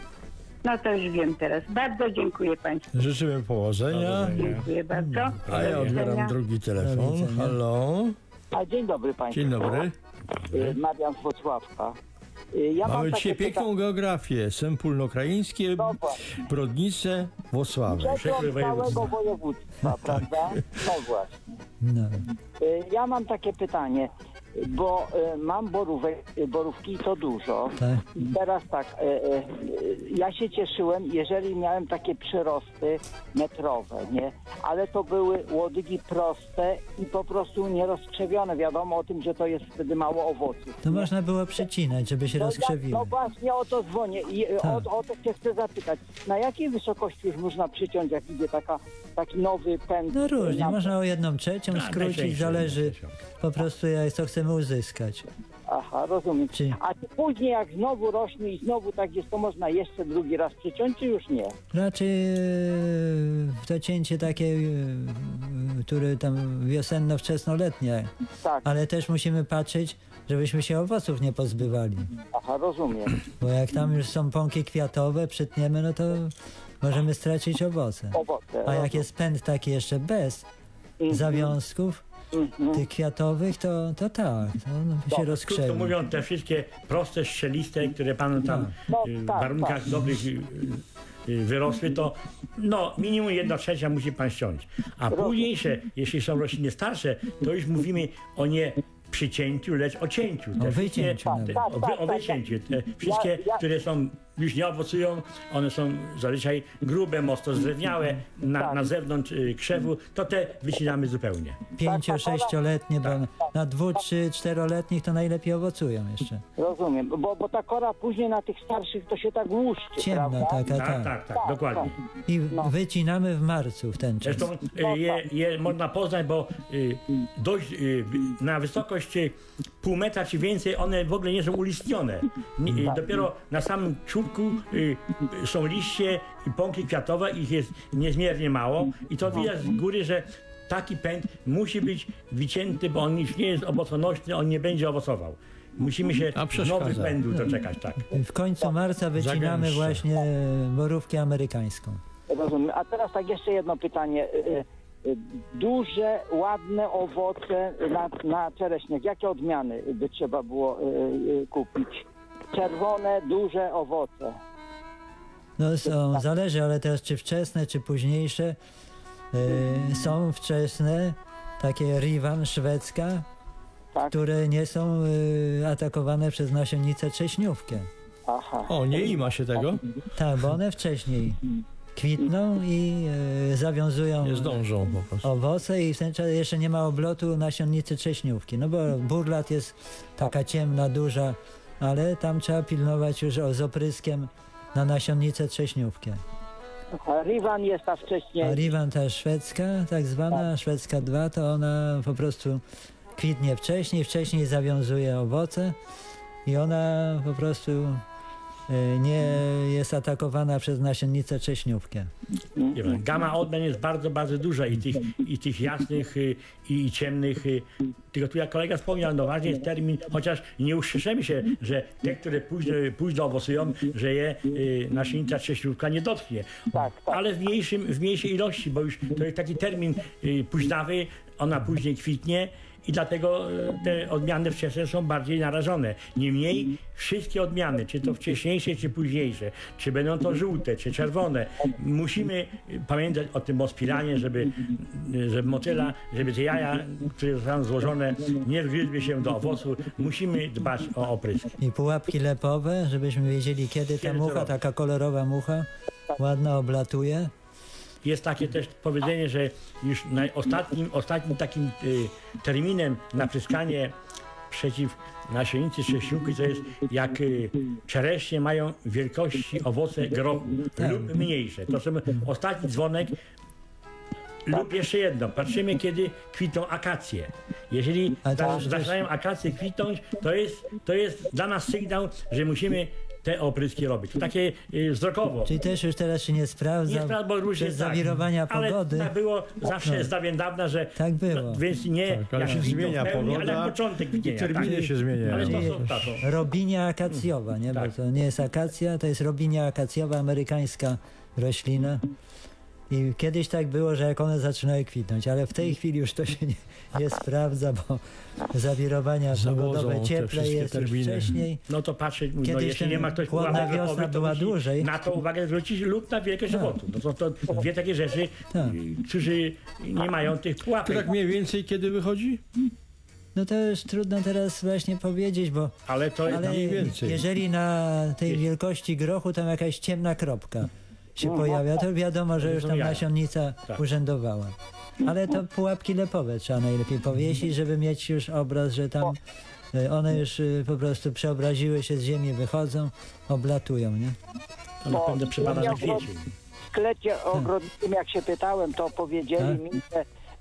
No to już wiem teraz. Bardzo dziękuję Państwu. Życzymy powodzenia. Dziękuję bardzo. A ja odbieram drugi Do telefon. widzenia. Halo. A dzień dobry Państwu. Dzień dobry. Y, Marian z Wrocławka. Y, Ja mam Mamy takie dzisiaj piękną pytanie. geografię. Sępólno-Krajeńskie, No właśnie. Brodnice, Włocławek. Przegląd całego województwa. województwa, prawda? No właśnie. No. Y, Ja mam takie pytanie, bo y, mam borówek, y, borówki i to dużo. Tak. I teraz tak, y, y, y, ja się cieszyłem, jeżeli miałem takie przyrosty metrowe, nie? Ale to były łodygi proste i po prostu nierozkrzewione. Wiadomo o tym, że to jest wtedy mało owoców. To nie? można było przycinać, żeby się No, ja, rozkrzewiły. no właśnie o to dzwonię i e, Tak. o, o to się chcę zapytać. Na jakiej wysokości już można przyciąć, jak idzie taka, taki nowy pęd? No różnie, na- można o jedną trzecią Tak, skrócić, najcieńsze, zależy najcieńsze. po prostu jak co chcemy uzyskać. Aha, rozumiem. Czy- A czy później jak znowu rośnie i znowu tak jest, to można jeszcze drugi raz przyciąć, czy już nie? Raczej e, to cięcie takie, e, które tam wiosenno-wczesnoletnie, Tak, ale też musimy patrzeć, żebyśmy się owoców nie pozbywali. aha, rozumiem. Bo jak tam już są pąki kwiatowe, przytniemy, no to możemy stracić owoce. Owoce. A jak jest pęd taki jeszcze bez zawiązków Mhm. tych kwiatowych, to, to tak, to no, się Krótko rozkrzewi. mówiąc, te wszystkie proste, strzeliste, które panu tam No, y, w tak, warunkach tak. dobrych y, y, wyrosły, to no minimum jedna trzecia musi pan ściąć. A późniejsze, jeśli są rośliny starsze, to już mówimy o nie przycięciu, lecz o cięciu. Te O wszystkie- wycięciu te, nawet. o, wy, o wycięciu. Te wszystkie, Ja- ja- które są już nie owocują, one są zazwyczaj grube, mocno zdrewniałe na, Tak. na zewnątrz y, krzewu, to te wycinamy zupełnie. Pięcio, sześcioletnie, bo na dwu, trzy, czteroletnich to najlepiej owocują jeszcze. Rozumiem, bo, bo ta kora później na tych starszych to się tak łuszczy, Ciemna prawda? taka, Tak, tak. tak, tak, dokładnie. I wycinamy w marcu w ten czas. Zresztą y, je, je można poznać, bo y, dość, y, na wysokość y, pół metra czy więcej one w ogóle nie są ulistnione. Nie, y, dopiero na samym czubku y, y, są liście i pąki kwiatowe, ich jest niezmiernie mało i to widać z góry, że taki pęd musi być wycięty, bo on już nie jest owoconośny, on nie będzie owocował. Musimy się A przeszkadza. nowych pędów doczekać, tak. W końcu marca wycinamy Zagęszcza. właśnie borówkę amerykańską. Rozumiem. A teraz tak jeszcze jedno pytanie. Y, y, Duże, ładne owoce na, na czereśniach. Jakie odmiany by trzeba było y, y, kupić? Czerwone, duże owoce. No są, zależy, ale teraz czy wczesne, czy późniejsze. Yy, są wczesne, takie Rivan szwedzka, Tak? które nie są yy, atakowane przez nasionnicę trześniówkę. Aha. O, nie ima się tego? Tak, bo one wcześniej kwitną i yy, zawiązują Nie zdążą po prostu. owoce i w ten czas jeszcze nie ma oblotu nasionnicy trześniówki. No bo burlat jest taka ciemna, duża, ale tam trzeba pilnować już o, z opryskiem na nasionnicę trześniówkę. A Rivan jest ta A wcześniej. Rivan ta szwedzka, tak zwana, szwedzka dwa, to ona po prostu kwitnie wcześniej, wcześniej zawiązuje owoce i ona po prostu y, nie jest atakowana przez nasionnicę trześniówkę. Nie wiem, gama odmian jest bardzo, bardzo duża i tych, i tych jasnych y, i, i ciemnych. Y, tylko tu jak kolega wspomniał, no ważny jest termin, chociaż nie ustrzeżemy się, że te, które późno, późno owocują, że je y, nasionica trześniówka nie dotknie. Tak, tak. Ale w, mniejszym, w mniejszej ilości, bo już to jest taki termin y, późnawy, ona później kwitnie. I dlatego y, te odmiany wczesne są bardziej narażone. Niemniej wszystkie odmiany, czy to wcześniejsze, czy późniejsze, czy będą to żółte, czy czerwone, musimy y, pamiętać o tym ospiranie, żeby, y, żeby motyla, żeby te jaja, które zostaną złożone, nie wgryzły się do owocu. Musimy dbać o oprysk. I pułapki lepowe, żebyśmy wiedzieli, kiedy ta Kiedy to mucha, robić. taka kolorowa mucha, ładna oblatuje. Jest takie też powiedzenie, że już na ostatnim, ostatnim takim y, terminem na pryskanie przeciw nasiennicy trześniówki to jest jak y, czereśnie mają wielkości owoce grochu lub mniejsze. To są ostatni dzwonek. Lub jeszcze jedno, patrzymy kiedy kwitną akacje. Jeżeli A to za- już też- zaczynają akacje kwitnąć, to jest, to jest dla nas sygnał, że musimy te opryski robić. To takie y, wzrokowo. Czyli też już teraz się nie sprawdza, Nie sprawdza, bo różnie przez tak. zawirowania Ale pogody. tak było zawsze No. z dawien dawna, że Tak było. no, więc nie Tak, ale jak się kwitną zmienia w pełni, pogoda ale jak początek i kwitnienia. terminy tak. się zmieniają. Ale to Czyli są tato. robinia akacjowa, nie? Tak. Bo to nie jest akacja, to jest robinia akacjowa, amerykańska roślina. I kiedyś tak było, że jak one zaczynały kwitnąć, ale w tej chwili już to się nie, nie sprawdza, bo zawirowania Zawodzą pogodowe te cieplej wszystkie jest już terminy. wcześniej. No to patrzeć, no, Kiedyś jeśli ten nie ma ktoś chłodna pułapek wiosna lepowych, to była musi dłużej. na to uwagę zwrócić lub na wielkość Tak. owocu. No to, to dwie takie rzeczy, Tak. y, którzy nie mają tych To pułapek. tak mniej więcej kiedy wychodzi? No to już trudno teraz właśnie powiedzieć, bo Ale to ale mniej więcej. jeżeli na tej wielkości grochu tam jakaś ciemna kropka się pojawia, to wiadomo, że już tam jaja. nasionnica Tak. urzędowała. Ale to pułapki lepowe trzeba najlepiej powiesić, żeby mieć już obraz, że tam y, one już y, po prostu przeobraziły się z ziemi, wychodzą, oblatują, nie? to na pewno przypada na Ja- kwiecień. W sklecie ogrodniczym, jak się pytałem, to powiedzieli Tak. mi, że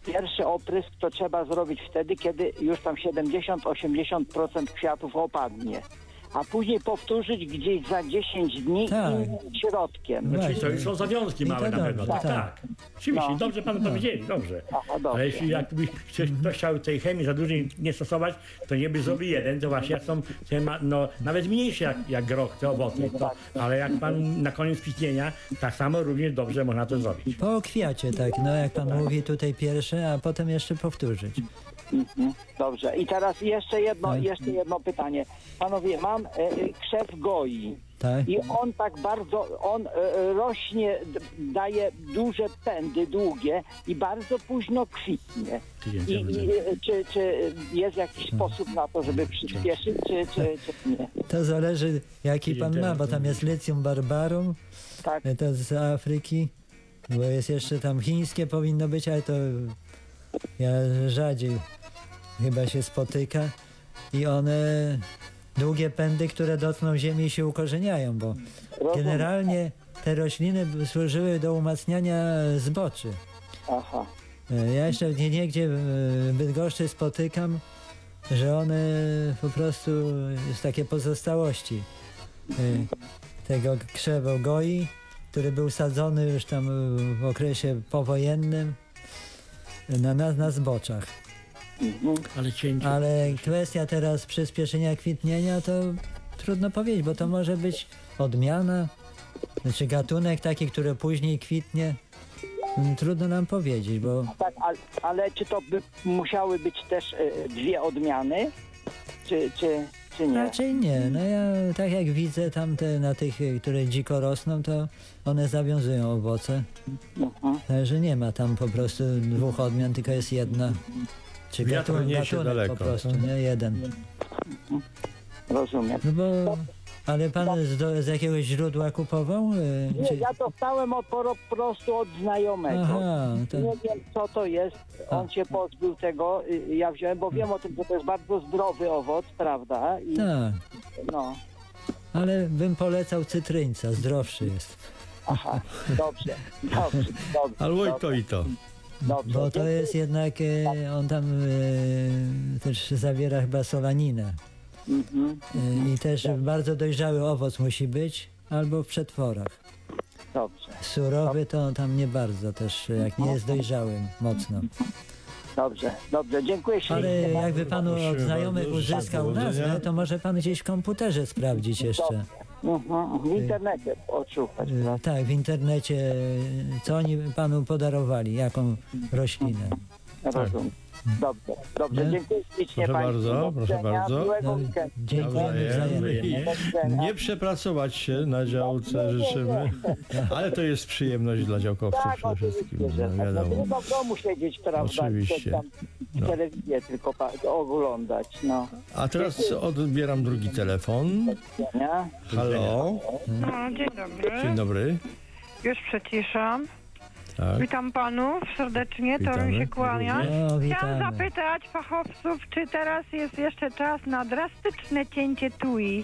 pierwszy oprysk to trzeba zrobić wtedy, kiedy już tam siedemdziesiąt do osiemdziesięciu procent kwiatów opadnie. A później powtórzyć gdzieś za dziesięć dni Tak. innym środkiem. No, czyli to już są zawiązki I to małe na pewno. dobrze, Tak, tak. tak. Oczywiście, No. dobrze panu powiedzieli, dobrze. Aha, dobrze. Ale jeśli jakby ktoś, ktoś chciał tej chemii za dużej nie stosować, to nie by zrobił jeden, to właśnie jak są te ma, no, nawet mniejsze jak, jak groch, te owoce. To, ale jak pan na koniec kwitnienia, tak samo również dobrze można to zrobić. Po kwiacie, tak, no jak pan mówi tutaj pierwsze, a potem jeszcze powtórzyć. Mhm. Dobrze. I teraz jeszcze jedno, Tak. jeszcze jedno pytanie. Panowie, mam e, e, krzew goi. Tak? I on tak bardzo, on e, e, rośnie, d- daje duże pędy, długie i bardzo późno kwitnie. I, i e, czy, czy jest jakiś sposób na to, żeby przyspieszyć, czy, czy, czy nie? To zależy jaki pan ma, bo tam jest Lycium barbarum, Tak. to z Afryki, bo jest jeszcze tam chińskie powinno być, ale to ja rzadziej chyba się spotyka i one długie pędy, które dotkną ziemi i się ukorzeniają, bo generalnie te rośliny służyły do umacniania zboczy. Aha. Ja jeszcze nie niegdzie w Bydgoszczy spotykam, że one po prostu jest takie pozostałości y, tego krzewu goi, który był sadzony już tam w okresie powojennym na, na, na zboczach. Ale cięcie. Ale kwestia teraz przyspieszenia kwitnienia to trudno powiedzieć, bo to może być odmiana, znaczy gatunek taki, który później kwitnie. Trudno nam powiedzieć, bo Tak, ale, ale czy to by musiały być też e, dwie odmiany, czy, czy, czy nie? raczej nie. No ja tak jak widzę tamte na tych, które dziko rosną, to one zawiązują owoce. Mhm. Także nie ma tam po prostu dwóch odmian, tylko jest jedna. Czy Wiatr gatunek, niesie gatunek daleko. po prostu, nie jeden. Rozumiem. No bo, ale pan z, do, z jakiegoś źródła kupował? y, Nie, Czy... ja dostałem od, po prostu od znajomego. Aha, to... Nie wiem, co to jest. On się pozbył tego. y, Ja wziąłem, bo wiem o tym, że to jest bardzo zdrowy owoc, prawda? I, Tak, no. ale bym polecał cytryńca, zdrowszy jest. Aha, dobrze, dobrze, dobrze. Albo i dobrze, to, i to. dobrze. Bo to jest jednak, e, on tam e, też zawiera chyba solaninę. Mhm, E, I też bardzo dojrzały owoc musi być, albo w przetworach. dobrze, Surowy to tam nie bardzo też, jak nie jest dojrzały mocno. dobrze, dobrze. Dziękuję ślicznie. Ale jakby panu od Prosimy znajomych bardzo, uzyskał powodzenia. nazwę, to może pan gdzieś w komputerze sprawdzić jeszcze. Mhm, w internecie odszukać, E, prawda? Tak, w internecie, e, co oni panu podarowali, jaką roślinę. Rozumiem. Dobrze, dobrze. Nie? Dziękuję ślicznie Proszę Państwu. bardzo, Do proszę widzenia. bardzo. Miłego No, weekendu. dziękujemy wzajemnie. I Do widzenia. nie przepracować się na działce życzymy, ale to jest przyjemność dla działkowców Tak, przede wszystkim, oczywiście, że no tak. No, wiadomo. trudno w domu siedzieć, prawda? Oczywiście. Coś tam No. telewizję tylko pa- oglądać, no. A teraz odbieram drugi telefon. Nie? Halo, No, dzień dobry. dzień dobry. Już przyciszam. Tak. Witam panów serdecznie, to Witamy. mi się kłania. O, Chciałam witamy. zapytać fachowców, czy teraz jest jeszcze czas na drastyczne cięcie tui?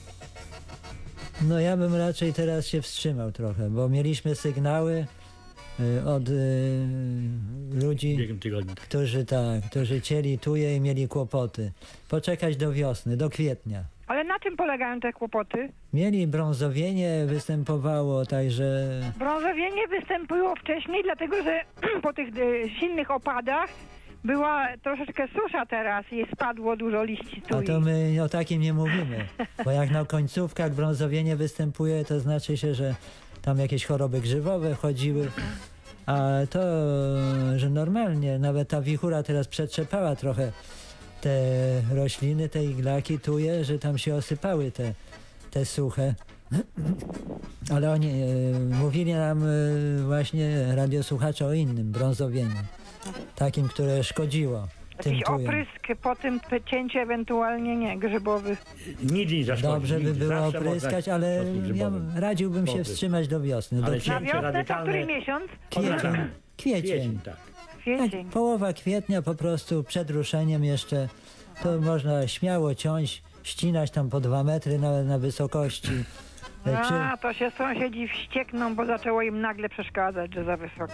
No ja bym raczej teraz się wstrzymał trochę, bo mieliśmy sygnały y, od y, W ludzi, ubiegłym tygodniu. którzy tak, którzy cieli tuje i mieli kłopoty. Poczekać do wiosny, do kwietnia. Ale na czym polegają te kłopoty? Mieli brązowienie, występowało, także Brązowienie występuje wcześniej, dlatego że po tych e, silnych opadach była troszeczkę susza teraz i spadło dużo liści a tui. to my o takim nie mówimy, bo jak na końcówkach brązowienie występuje, to znaczy się, że tam jakieś choroby grzybowe chodziły, a to, że normalnie, nawet ta wichura teraz przetrzepała trochę te rośliny, te iglaki, tuje, że tam się osypały te, te suche. Ale oni e, mówili nam e, właśnie radiosłuchacze o innym brązowieniu, takim, które szkodziło tym Jakiś tujem. oprysk po tym p- cięciu ewentualnie nie, grzybowy. Nigdy nie zaszkodzi. Dobrze by nigdy. było Zawsze opryskać, można ale środkiem ja grzybowym. radziłbym się Dobry. wstrzymać do wiosny. Do Ale kwietnia. Na cięcie wiosnę to radykalne. który miesiąc? Kwiecień. Kwiecień, Kwiecień. tak. Kwiecień. Tak, połowa kwietnia po prostu przed ruszeniem jeszcze, to można śmiało ciąć, ścinać tam po dwa metry nawet na wysokości. E, przy- A, to się sąsiedzi wściekną, bo zaczęło im nagle przeszkadzać, że za wysokie.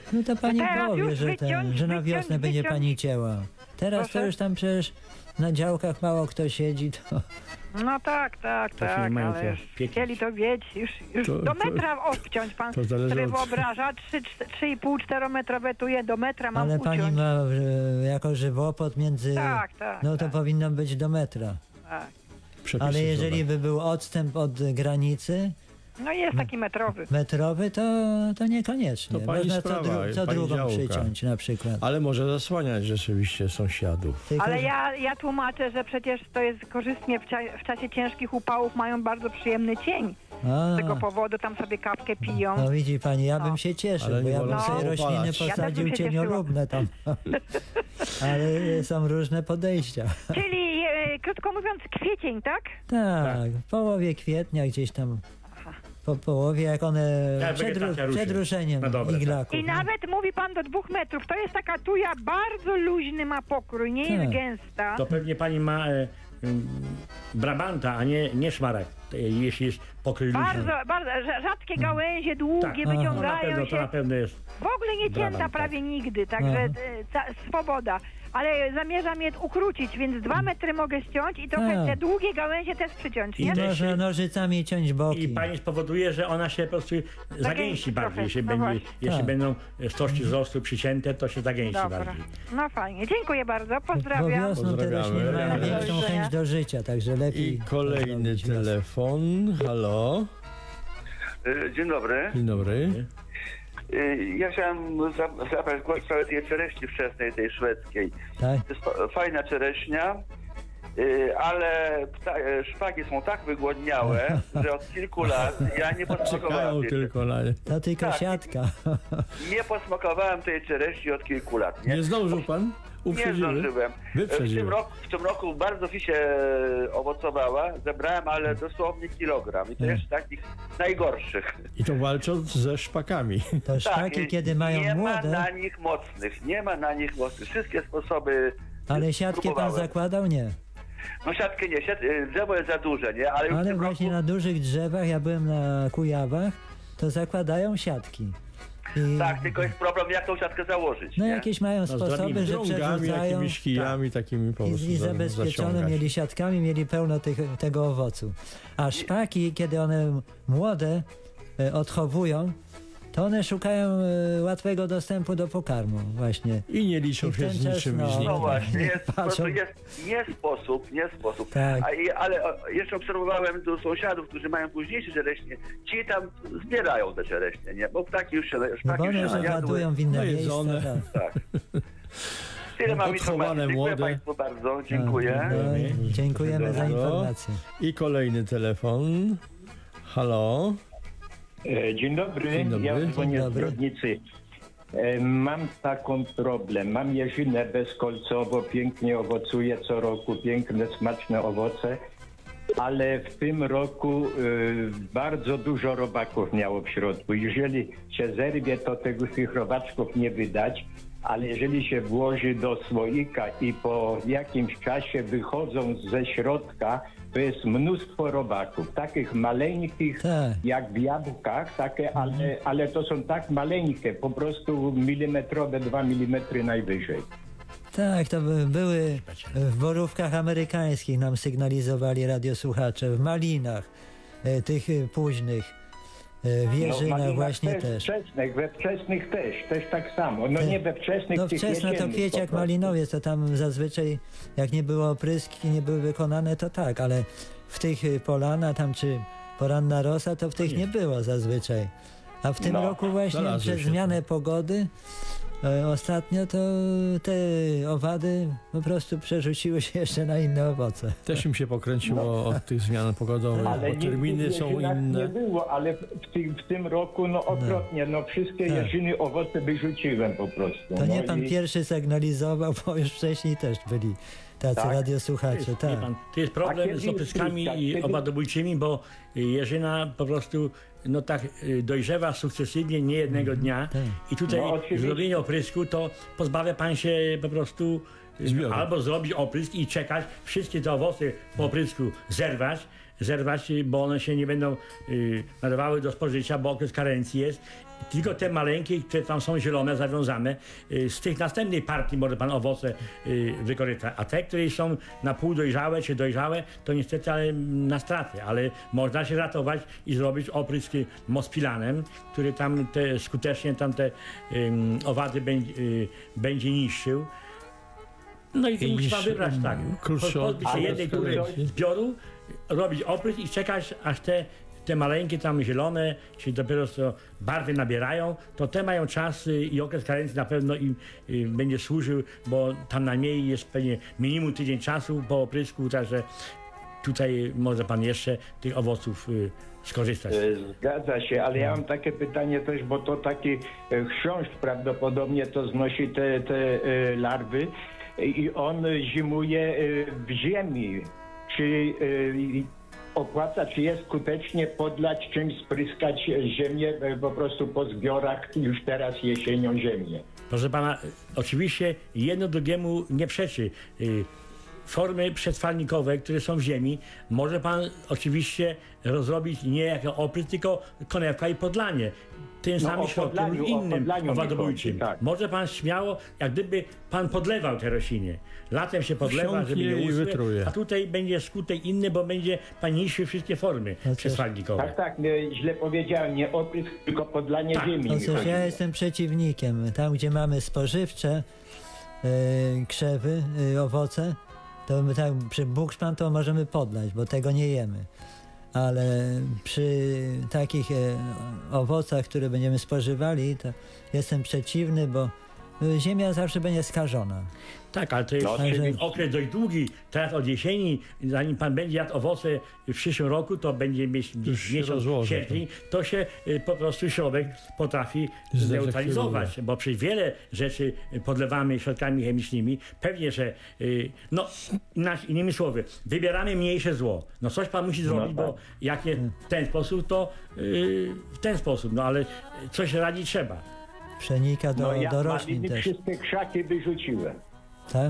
No to pani Teraz powie, już że, ten, wyciąć, że na wyciąć, wiosnę będzie wyciąć. pani cięła. Teraz Proszę? to już tam przecież na działkach mało kto siedzi, to... No tak, tak, To się tak, mają ale co już piekać. chcieli to wiedzieć, już, już To- do to- metra obciąć pan to zależy sobie od- wyobraża, trzy i pół czterometrowe tu je, do metra mam Ale uciąć. pani ma e, jako żywopłot między... Tak, tak, No to tak. powinno być do metra. Tak. Przepisy Ale jeżeli są by był odstęp od granicy No jest taki metrowy. metrowy, to, to niekoniecznie. To pani Można sprawa, co, dru, co pani drugą działka. przyciąć na przykład. tak. Ale może zasłaniać rzeczywiście sąsiadów. Tylko, Ale że- ja, ja tłumaczę, że przecież to jest korzystnie w, cia- w czasie ciężkich upałów mają bardzo przyjemny cień. A, Z tego powodu tam sobie kawkę piją. no widzi pani, ja bym No. się cieszył, Ale bo nie ja bym wolno sobie się rośliny opalać. Ja też bym posadził się cieniolubne tam. Ale są różne podejścia. Czyli e, krótko mówiąc kwiecień, tak? Tak, w połowie kwietnia gdzieś tam, po połowie, jak one Jak przed, wegetacja ruszy. przed ruszeniem No dobre, iglaków. I nawet mówi pan do dwóch metrów. To jest taka tuja bardzo luźny ma pokrój, nie jest Tak. gęsta. To pewnie pani ma e, m, brabanta, a nie, nie szmarek, e, jeśli jest pokryj luźny. Bardzo, bardzo rza- rzadkie gałęzie, długie, Tak. Aha. No na wyciągają pewno, to się. na pewno jest. W ogóle nie cięta Brabant, prawie nigdy, także Aha. e, ca, swoboda. Ale zamierzam je ukrócić, więc dwa metry mogę ściąć i trochę Tak. te długie gałęzie też przyciąć, I nie? te- Można nożycami ciąć boki. I pani spowoduje, że ona się po prostu zagęści trochę, bardziej. Jeśli, no będzie, właśnie. jeśli Tak. będą stożki wzrostu przycięte, to się zagęści Dobra. bardziej. No fajnie, dziękuję bardzo, Bo pozdrawiam. wiosną te Pozdrawiamy. rośliny mają Do większą widzenia. chęć do życia, także lepiej... I kolejny zrobić wiosnę. telefon. Halo. Dzień dobry. Dzień dobry. Ja chciałem za- zabrać głos w sprawie tej czereśni wczesnej, tej szwedzkiej. Tak? To jest fa- fajna czereśnia, y, ale pta- szpaki są tak wygłodniałe, że od kilku lat ja nie Czekają posmakowałem tej, tylko na nie. To tylko Tak. siatka. nie posmakowałem tej czereśni od kilku lat. Nie, Nie zdążył pan? nie Uprzedziły? zdążyłem. W Wyprzedziły. tym, roku, w tym roku bardzo fi się owocowała, zebrałem, ale dosłownie kilogram. I to Hmm. jest takich najgorszych. I to walcząc ze szpakami. To szpaki, i kiedy mają nie ma młode, na nich mocnych, nie ma na nich mocnych. Wszystkie sposoby. ale siatkę pan próbowałem. zakładał? Nie. No siatkę nie, siat, y, drzewo jest za duże, nie? Ale już w Ale tym właśnie roku, na dużych drzewach, ja byłem na Kujawach, to zakładają siatki. I, tak, tylko jest problem, jak tą siatkę założyć, no nie? jakieś mają No, sposoby, zrobili że Drągami, przerzucają jakimiś kijami takimi po i, prostu i za- zabezpieczone zaciągać. mieli siatkami, mieli pełno tych, tego owocu. A szpaki, kiedy one młode e, odchowują, to one szukają e, łatwego dostępu do pokarmu właśnie. I nie liczą I w się ten z czas, niczym no, i z No nikim. właśnie, jest, po prostu Patrzą. jest nie sposób, nie sposób. Tak. A, i, ale o, jeszcze obserwowałem tu sąsiadów, którzy mają późniejsze czereśnie, ci tam zbierają te czereśnie, nie? Bo ptaki już się, No szpaki bo już one się się najadły. ładują w inne No miejsca. jedzone. Tak. Tak. Tyle mam Odchowane informacji. Dziękuję młode. Państwu bardzo, dziękuję. No, dziękujemy za Dziękuję. informację. I kolejny telefon. Halo. E, Dzień dobry, Dzień dobry. ja dzwonię Dzień z dobry. Brodnicy. E, Mam taką problem, mam jeżynę bezkolcowo, pięknie owocuje co roku, piękne, smaczne owoce, ale w tym roku e, bardzo dużo robaków miało w środku. Jeżeli się zerwie, to tego, tych robaczków nie wydać, ale jeżeli się włoży do słoika i po jakimś czasie wychodzą ze środka, to jest mnóstwo robaków, takich maleńkich, Tak. jak w jabłkach, takie, ale, ale to są tak maleńkie, po prostu milimetrowe, dwa milimetry najwyżej. Tak, to by, były w borówkach amerykańskich nam sygnalizowali radiosłuchacze, w malinach, e, tych e, późnych, e, w w jeżynach malinach właśnie też. No, Wczesnych, we wczesnych też, też tak samo. No Te- nie we wczesnych, No tych wczesne to jesiennych kwieciak po prostu. malinowiec, to tam zazwyczaj jak nie było opryski, nie były wykonane, to tak, ale w tych y, polana tam czy poranna rosa, to w tych nie było zazwyczaj. A w tym No, roku właśnie znalazły przez się. zmianę pogody e, ostatnio to te owady po prostu przerzuciły się jeszcze na inne owoce. Też im się pokręciło od tych zmian pogodowych, Ale bo terminy nigdy są jeżynach nie inne. było, ale w, ty, w tym roku no okropnie, no wszystkie Tak. jeżyny, owoce wyrzuciłem po prostu. To nie no pan i- pierwszy sygnalizował, bo już wcześniej też byli tacy Tak? radiosłuchacze. Wie Tak. pan, to jest A problem kiedy z jest opryskami trójka? i Kiedy- owadobójczymi, bo jeżyna po prostu no tak y, dojrzewa sukcesywnie, nie jednego dnia tak. i tutaj No, oczywiście. zrobienie oprysku to pozbawia pan się po prostu Zbiory. albo zrobić oprysk i czekać, wszystkie te owoce po oprysku zerwać, zerwać, bo one się nie będą y, nadawały do spożycia, bo okres karencji jest. Tylko te maleńkie, które tam są zielone, zawiązane, y, z tych następnej partii może pan owoce y, wykorzystać. A te, które są na pół dojrzałe czy dojrzałe, to niestety ale na straty, ale można się ratować i zrobić oprysk mospilanem, który tam te, skutecznie tam te y, owady będzie, y, będzie niszczył. No i tu musi pan wybrać tak. Pozbyć się jednej tury zbioru, robić oprysk i czekać, aż te, te maleńkie tam zielone, czyli dopiero co barwy nabierają, to te mają czas y, i okres karencji na pewno im y, będzie służył, bo tam najmniej jest pewnie minimum tydzień czasu po oprysku, także tutaj może pan jeszcze tych owoców y, skorzystać. Zgadza się, ale ja mam takie pytanie też, bo to taki e, chrząszcz prawdopodobnie to znosi te, te e, larwy i on zimuje e, w ziemi. Czy e, opłaca, czy jest skutecznie podlać, czymś spryskać ziemię e, po prostu po zbiorach już teraz jesienią ziemię? Proszę pana, oczywiście jedno drugiemu nie przeczy. Y, Formy przetrwalnikowe, które są w ziemi, może pan oczywiście rozrobić nie jako oprysk, tylko konewka i podlanie. Tym No, samym o środkiem podlaniu, o innym podlaniu owadobójczym. mi chodzi, tak. Może pan śmiało, jak gdyby pan podlewał te rośliny. Latem się podlewa, żeby Wsiąknie nie i uschły, wytruje. a tutaj będzie skutek inny, bo będzie pan niszczył wszystkie formy przetrwalnikowe. Tak, tak, nie, źle powiedziałem, nie oprysk, tylko podlanie Tak. ziemi. No mi cóż, chodzi. ja jestem przeciwnikiem. Tam, gdzie mamy spożywcze e, krzewy, e, owoce, to my tak przy bukszpan to możemy podlać, bo tego nie jemy. Ale przy takich e, owocach, które będziemy spożywali, to jestem przeciwny, bo e, ziemia zawsze będzie skażona. Tak, ale to jest No, Także oczywiście. okres dość długi. Teraz od jesieni, zanim pan będzie jadł owoce w przyszłym roku, to będzie mieć Już się miesiąc rozłoży, sierpień, to się y, po prostu środek potrafi zneutralizować, bo przecież wiele rzeczy podlewamy środkami chemicznymi. Pewnie, że y, no, inaczej- innymi słowy, wybieramy mniejsze zło. No coś pan musi zrobić, tak. bo jak nie w ten sposób, to y, w ten sposób, no ale coś radzić trzeba. Przenika do, No ja do roślin maliny też. wszystkie krzaki wyrzuciłem. Tak?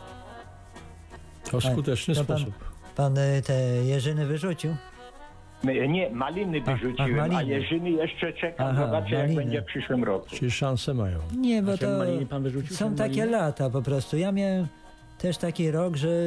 To skuteczny to pan, sposób. pan e, te jeżyny wyrzucił? My- Nie, maliny A, wyrzuciłem, a, a, maliny. jeżyny jeszcze czekam, Aha, zobaczę jak maliny. będzie w przyszłym roku. Czyli szanse mają. Nie, bo A te to maliny pan wyrzucił, są te takie maliny? lata po prostu. Ja miałem też taki rok, że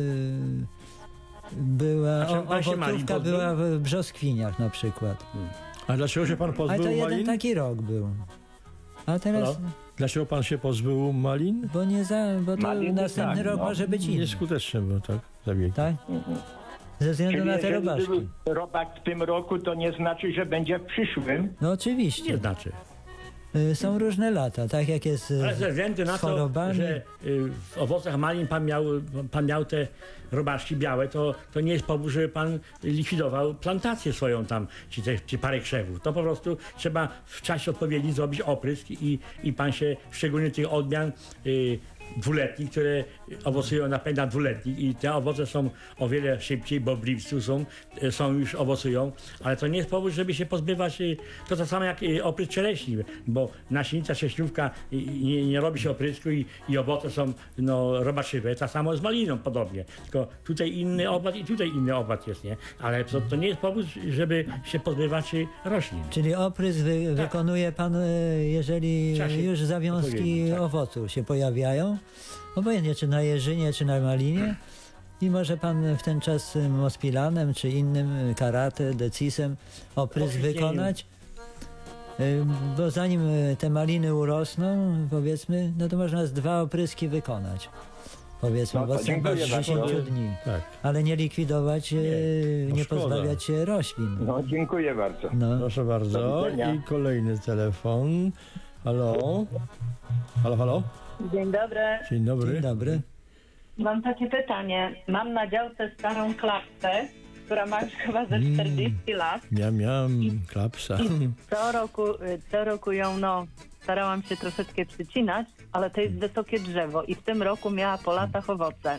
była A czym o, pan się malin owocówka pozbył? była w brzoskwiniach na przykład. A dlaczego się pan Ale pozbył to jeden malin? taki rok był. A teraz, Halo? Dlaczego pan się pozbył malin? bo nie za, bo to Maliny następny tak, rok no. może być inny. Nieskuteczny był, tak? Zabieg. Tak? Ze względu Czyli na te jeżeli robaczki. był robak w tym roku, to nie znaczy, że będzie w przyszłym. No Nie oczywiście. znaczy. Y, Są różne lata, tak jak jest y, Ale ze względu na z to, chorobami. że y, w owocach malin pan miał, pan miał te robaczki białe, to, to nie jest powód, żeby pan likwidował plantację swoją tam, czy, te, czy parę krzewów. To po prostu trzeba w czasie odpowiednim zrobić oprysk i, i pan się, szczególnie tych odmian y, dwuletnich, które owocują na pędach dwuletnich i te owoce są o wiele szybciej, bo w lipcu są, są już owocują, ale to nie jest powód, żeby się pozbywać, y, to to samo jak y, oprysk czereśni, bo nasienica czereśniówka y, nie, nie robi się oprysku i, i owoce są no, robaczywe, tak samo z maliną podobnie, tylko tutaj inny owad i tutaj inny owad jest, nie? Ale to, to nie jest powód, żeby się pozbywać y, roślin. Czyli oprysk wy, wykonuje pan, y, jeżeli Trzeba się już zawiązki odpowiedzieć, tak. owocu się pojawiają, obojętnie czy na jeżynie, czy na malinie, i może pan w ten czas y, mospilanem, czy innym y, karate, decisem oprysk Opryskieniem. wykonać, y, bo zanim y, te maliny urosną, powiedzmy, no to można z dwa opryski wykonać. Powiedzmy, No w to odstępach dziękuję dziesięciu bardzo. dni. Tak. Ale nie likwidować, nie, no nie szkoda. pozbawiać się roślin. No, dziękuję bardzo. No. Proszę bardzo. Do widzenia. I kolejny telefon. Halo? Halo, halo? Dzień dobry. Dzień dobry. Dzień dobry. Mam takie pytanie. Mam na działce starą klapkę, która ma już chyba ze Mm. czterdzieści lat. Ja miałem klapsa. Co roku, y, co roku ją, no, starałam się troszeczkę przycinać, ale to jest wysokie drzewo i w tym roku miała po latach owoce.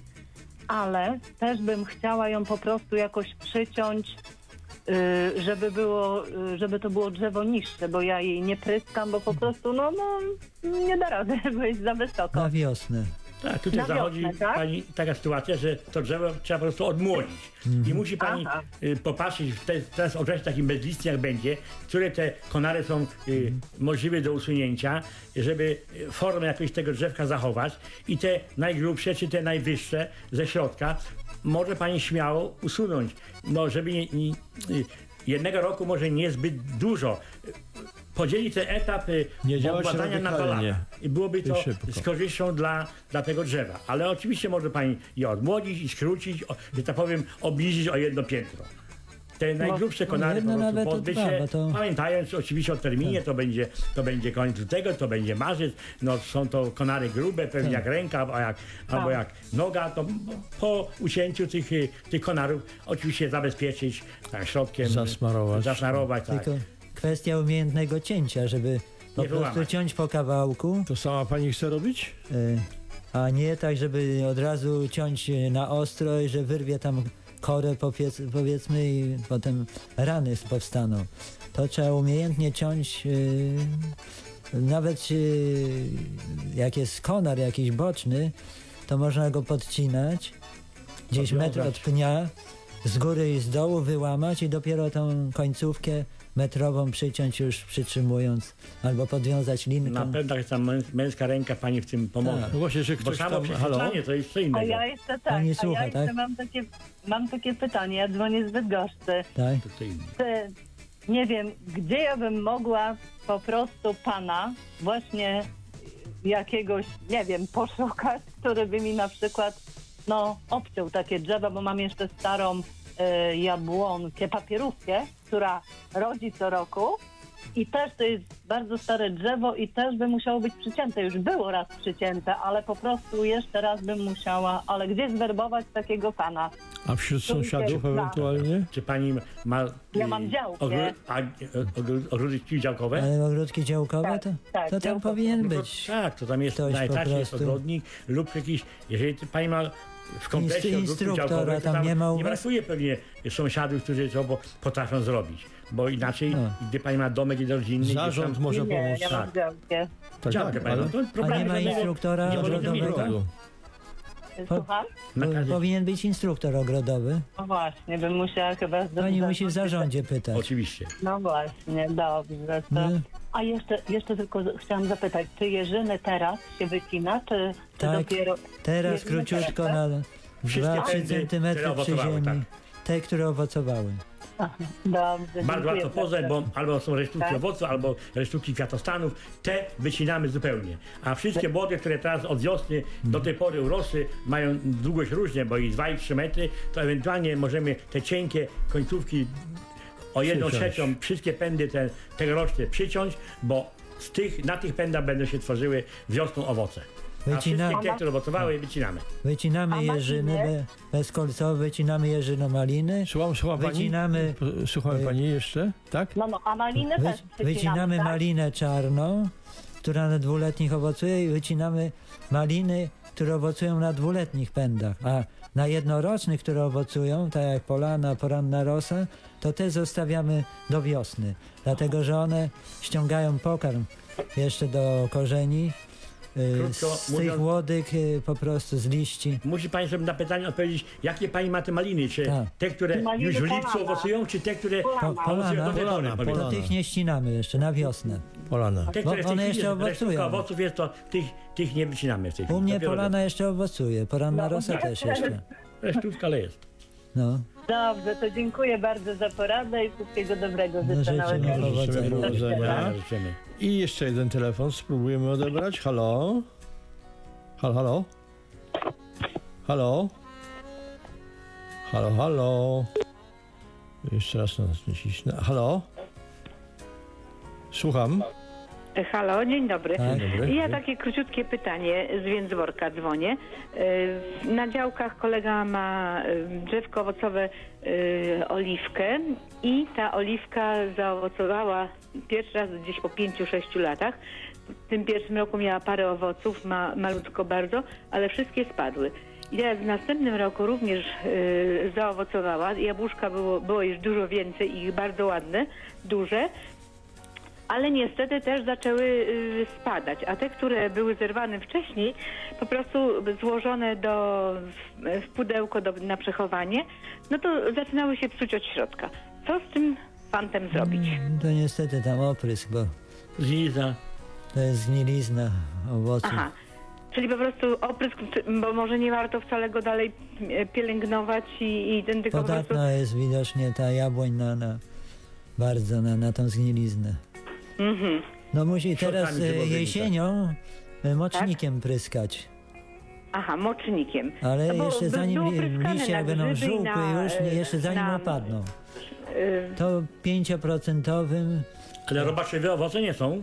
Ale też bym chciała ją po prostu jakoś przyciąć, y, żeby było, y, żeby to było drzewo niższe, bo ja jej nie pryskam, bo po prostu, no, no nie da rady, bo jest za wysoko. Na wiosnę. Tak, tutaj Na zachodzi wiosnę, tak? pani taka sytuacja, że to drzewo trzeba po prostu odmłodzić. I musi pani Aha. y, popatrzeć w te, teraz okresie takim bezlistnie jak będzie, które te konary są y, możliwe do usunięcia, żeby formę jakiegoś tego drzewka zachować i te najgrubsze czy te najwyższe ze środka może pani śmiało usunąć. No, żeby nie, nie, y, jednego roku może niezbyt dużo. Podzielić ten etap y, Nie działać obładania na dwa radykalnie. lata. I byłoby to I szybko. z korzyścią dla, dla tego drzewa. Ale oczywiście może pani je odmłodzić i skrócić, o, że tak powiem, obniżyć o jedno piętro. Te najgrubsze konary jedno po prostu nawet to pozbyć dwa, się, bo to- pamiętając oczywiście o terminie, to będzie, to będzie koniec lutego, to będzie marzec, no są to konary grube, pewnie jak ręka, a jak, albo jak noga, to po ucięciu tych, y, tych konarów oczywiście zabezpieczyć tak, środkiem, Zasmarować. zasmarować tak. Tylko kwestia umiejętnego cięcia, żeby po Nie prostu wyłamać. ciąć po kawałku, To sama pani chce robić? y, a nie tak, żeby od razu ciąć y, na ostro i że wyrwie tam korę powiedz, powiedzmy i potem rany powstaną. To trzeba umiejętnie ciąć, y, nawet y, jak jest konar jakiś boczny, to można go podcinać gdzieś metr od pnia, z góry i z dołu wyłamać i dopiero tą końcówkę metrową przyciąć już przytrzymując, albo podwiązać linką. Na pewno jest ta męs- męska ręka pani w tym pomoże. Tak. No właśnie, że Bo ktoś samo tam... Halo? prześwietlanie to jest co A innego. ja jeszcze tak, Pani a słucha, ja jeszcze tak? mam takie, mam takie pytanie, ja dzwonię z Bydgoszczy. Tak? To co innego. Czy, nie wiem, gdzie ja bym mogła po prostu pana właśnie jakiegoś, nie wiem, poszukać, który by mi na przykład, no, obciął takie drzewa, bo mam jeszcze starą e, jabłonkę, papierówkę, która rodzi co roku i też to jest bardzo stare drzewo i też by musiało być przycięte. Już było raz przycięte, ale po prostu jeszcze raz bym musiała, ale gdzie zwerbować takiego pana? A wśród To sąsiadów wiecie, ewentualnie? Czy pani ma... Ja mam działkę. ogr- a- ogr- ogródki działkowe? Ale ogródki działkowe Tak, to, tak, to tam działkowe. powinien No to być. tak, to tam jest ktoś na po etacie jest prostu. ogrodnik lub jakiś, jeżeli ty- pani ma w kompleksie Instru- ogródków instruktora działkowych, to tam nie ma u nie was? brakuje pewnie sąsiadów, którzy to bo- potrafią zrobić. Bo inaczej, No. gdy pani ma domek jednorodzinny... Zarząd gdzieś tam, może Nie, pomóc. ja mam Tak. działkę. Tak, działkę tak, pani, ale no to A problemu nie ma żadnego instruktora nie może ogrodowego? mieć. ogrodu. Słucham? Na Bo każdej- powinien być instruktor ogrodowy. No właśnie, bym musiała chyba... Pani zdobyć- musi w zarządzie pytać. Oczywiście. No właśnie, dobrze. To... No. A jeszcze, jeszcze tylko z- chciałam zapytać, czy jeżyny teraz się wycina, czy, czy Tak. dopiero... Teraz Jeżyny króciutko teraz, na Wszystkie dwa trzy pędy, centymetry które przy owocowały, ziemi. tak. Te, które owocowały. Aha, dobrze, Bardzo dziękuję łatwo poznać, bardzo. bo albo są resztki Tak. owoców, albo resztki kwiatostanów. Te wycinamy zupełnie. A wszystkie młode, które teraz od wiosny do tej pory urosły, mają długość różnie, bo i dwa i trzy metry, to ewentualnie możemy te cienkie końcówki o jedną Przyciąć. trzecią, wszystkie pędy te, tegoroczne przyciąć, bo z tych, na tych pędach będą się tworzyły wiosną owoce. A Wycina- wszystkie te, które owocowały, wycinamy. Wycinamy A jeżyny maliny? be, bezkolcowe, wycinamy jeżynomaliny, Słucham, słucha pani? Wycinamy- Słuchamy y- pani jeszcze? Tak? No, no, a maliny wy, też przycinamy, wycinamy tak? malinę czarną, która na dwuletnich owocuje i wycinamy maliny, które owocują na dwuletnich pędach. A na jednorocznych, które owocują, tak jak polana, poranna rosa, to te zostawiamy do wiosny, dlatego że one ściągają pokarm jeszcze do korzeni, y, Krótko z mówiąc- tych łodyg y, po prostu z liści. Musi pani sobie na pytanie odpowiedzieć, jakie pani ma te maliny? Czy Tak. te, które Maliny już w lipcu polana. owocują, czy te, które Polana. Po, owocują polana, do tej pory? Polana, powiedzmy? to polana. tych nie ścinamy jeszcze na wiosnę. Polana. Te, Bo które w tej one chwili jeszcze resztka owocują. owoców jest, to tych, tych nie wycinamy w tej chwili. U mnie Dopiero polana jeszcze owocuje, poranna No, rosa nie. też jeszcze. Resztówka, ale jest. No, Dobrze, to dziękuję bardzo za poradę i wszystkiego dobrego No, życzę na życzymy weekend. powodzenia. Życzymy powodzenia. Ja życzymy. I jeszcze jeden telefon, spróbujemy odebrać. Halo? Halo, halo? Halo? Halo, halo? Jeszcze raz nas nacisnę. Halo? Słucham? Halo, dzień dobry. Tak. Dzień dobry. Ja takie króciutkie pytanie z Więcworka dzwonię. Y, Na działkach kolega ma y, drzewko owocowe, y, oliwkę i ta oliwka zaowocowała pierwszy raz gdzieś po pięciu, sześciu latach. W tym pierwszym roku miała parę owoców, ma, malutko bardzo, ale wszystkie spadły. I teraz w następnym roku również y, zaowocowała. Jabłuszka było, było już dużo więcej i bardzo ładne, duże. ale niestety też zaczęły y, spadać, a te, które były zerwane wcześniej, po prostu złożone do, w, w pudełko do, na przechowanie, no to zaczynały się psuć od środka. Co z tym fantem zrobić? To niestety tam oprysk, bo Zgnilizna. to jest zgnilizna owoców. Aha, czyli po prostu oprysk, bo może nie warto wcale go dalej pielęgnować i, i ten tylko po prostu... Podatna jest widocznie ta jabłoń na, na bardzo na, na tą zgniliznę. Mhm. No musi teraz Środkami e, zimowymi, jesienią e, mocznikiem pryskać. Aha, mocznikiem. Ale No bo jeszcze by- zanim było li- pryskane liście na będą grzyby i żółkły na, już, nie, jeszcze zanim na- opadną, y, to pięcioprocentowym Ale robaczywe owoce nie są?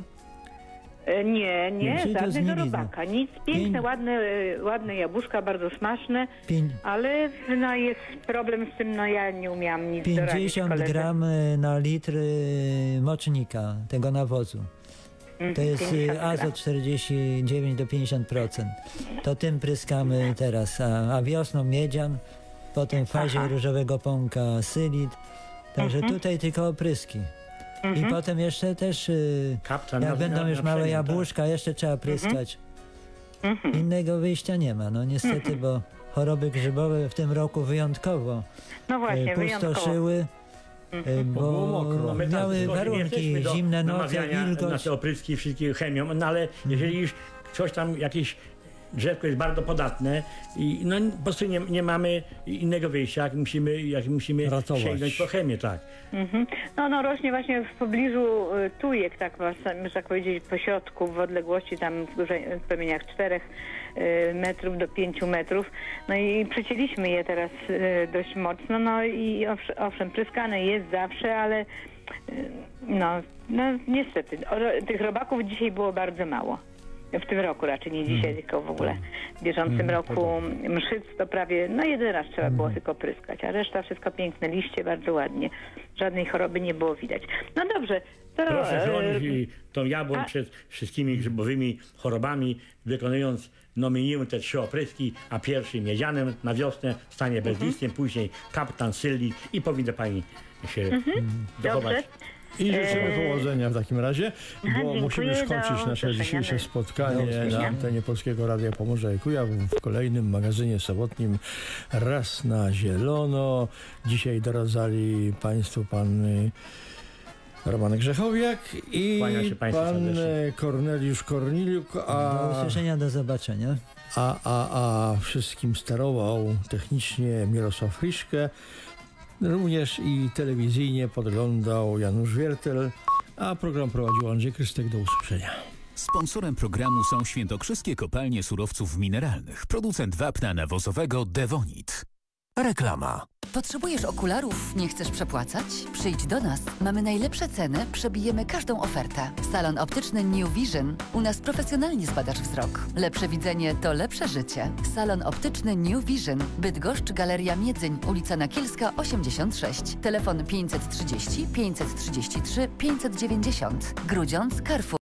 E, Nie, nie, Czyli to żadnego zgnilizna. robaka. Nic, piękne, Pięć- ładne, e, ładne jabłuszka, bardzo smaczne, pię- ale no, jest problem z tym, no ja nie umiałam nic doradzić pięćdziesiąt koledze. gram e, na litr e, mocznika, tego nawozu. Mhm, To jest pięćdziesiąt e, gram. azot czterdzieści dziewięć do pięćdziesiąt procent. To tym pryskamy teraz, a, a wiosną miedzian, potem w fazie Aha. różowego pąka sylit. Także Mhm. tutaj tylko opryski. I Mhm. potem jeszcze też, y, Kaptan jak na- będą na- już na małe przemian, jabłuszka, jeszcze trzeba pryskać. Mhm. Innego wyjścia nie ma, no niestety, Mhm. bo choroby grzybowe w tym roku wyjątkowo No właśnie, y, wyjątkowo. pustoszyły, y, Bo było mokro. bo My tam miały zgodzie nie warunki, jesteśmy do zimne noce, namawiania na wilgoć. te opryski wszystkie chemią, no ale jeżeli już coś tam, jakieś drzewko jest bardzo podatne i no po prostu nie, nie mamy innego wyjścia, jak musimy, jak musimy Ratować. sięgnąć po chemię, tak. Mhm. No, no rośnie właśnie w pobliżu y, tujek, tak można tak powiedzieć, po środku, w odległości tam w, górze- w promieniach czterech y, metrów do pięciu metrów. No i przycięliśmy je teraz y, dość mocno, no i owszem, owszem pryskane jest zawsze, ale y, no, no niestety, o, tych robaków dzisiaj było bardzo mało. W tym roku raczej, nie dzisiaj, tylko w ogóle w bieżącym roku mszyc to prawie, no jeden raz trzeba było tylko pryskać, a reszta wszystko piękne liście, bardzo ładnie. Żadnej choroby nie było widać. No dobrze, to... Proszę e, chronić i tą jabłoń a- przed wszystkimi grzybowymi chorobami, wykonując no minimum te trzy opryski, a pierwszy miedzianem na wiosnę, stanie bezlistiem, później kaptan, sylit i powinna pani się Mhm. dochować. Dobrze. I życzymy Eee, powodzenia w takim razie, Aha, bo dziękuję, musimy do skończyć nasze usłyszenia. dzisiejsze Do spotkanie usłyszenia. na antenie Polskiego Radia Pomorza i Kujaw w kolejnym magazynie sobotnim Raz na Zielono. Dzisiaj doradzali Państwu pan y, Roman Grzechowiak i Kłania się Państwu pan serdecznie. y, Korneliusz Korniliuk, Do a, usłyszenia, do zobaczenia. a, a, a wszystkim sterował technicznie Mirosław Friszke. Również i telewizyjnie podglądał Janusz Wiertel, a program prowadził Andrzej Krystek. Do usłyszenia. Sponsorem programu są Świętokrzyskie Kopalnie Surowców Mineralnych, producent wapna nawozowego Devonit. Reklama. Potrzebujesz okularów, nie chcesz przepłacać? Przyjdź do nas. Mamy najlepsze ceny, przebijemy każdą ofertę. Salon optyczny New Vision. U nas profesjonalnie zbadasz wzrok. Lepsze widzenie to lepsze życie. Salon optyczny New Vision. Bydgoszcz, Galeria Miedzyń, ulica Nakielska osiemdziesiąt sześć. Telefon pięćset trzydzieści, pięćset trzydzieści trzy, pięćset dziewięćdziesiąt. Grudziądz, Carrefour.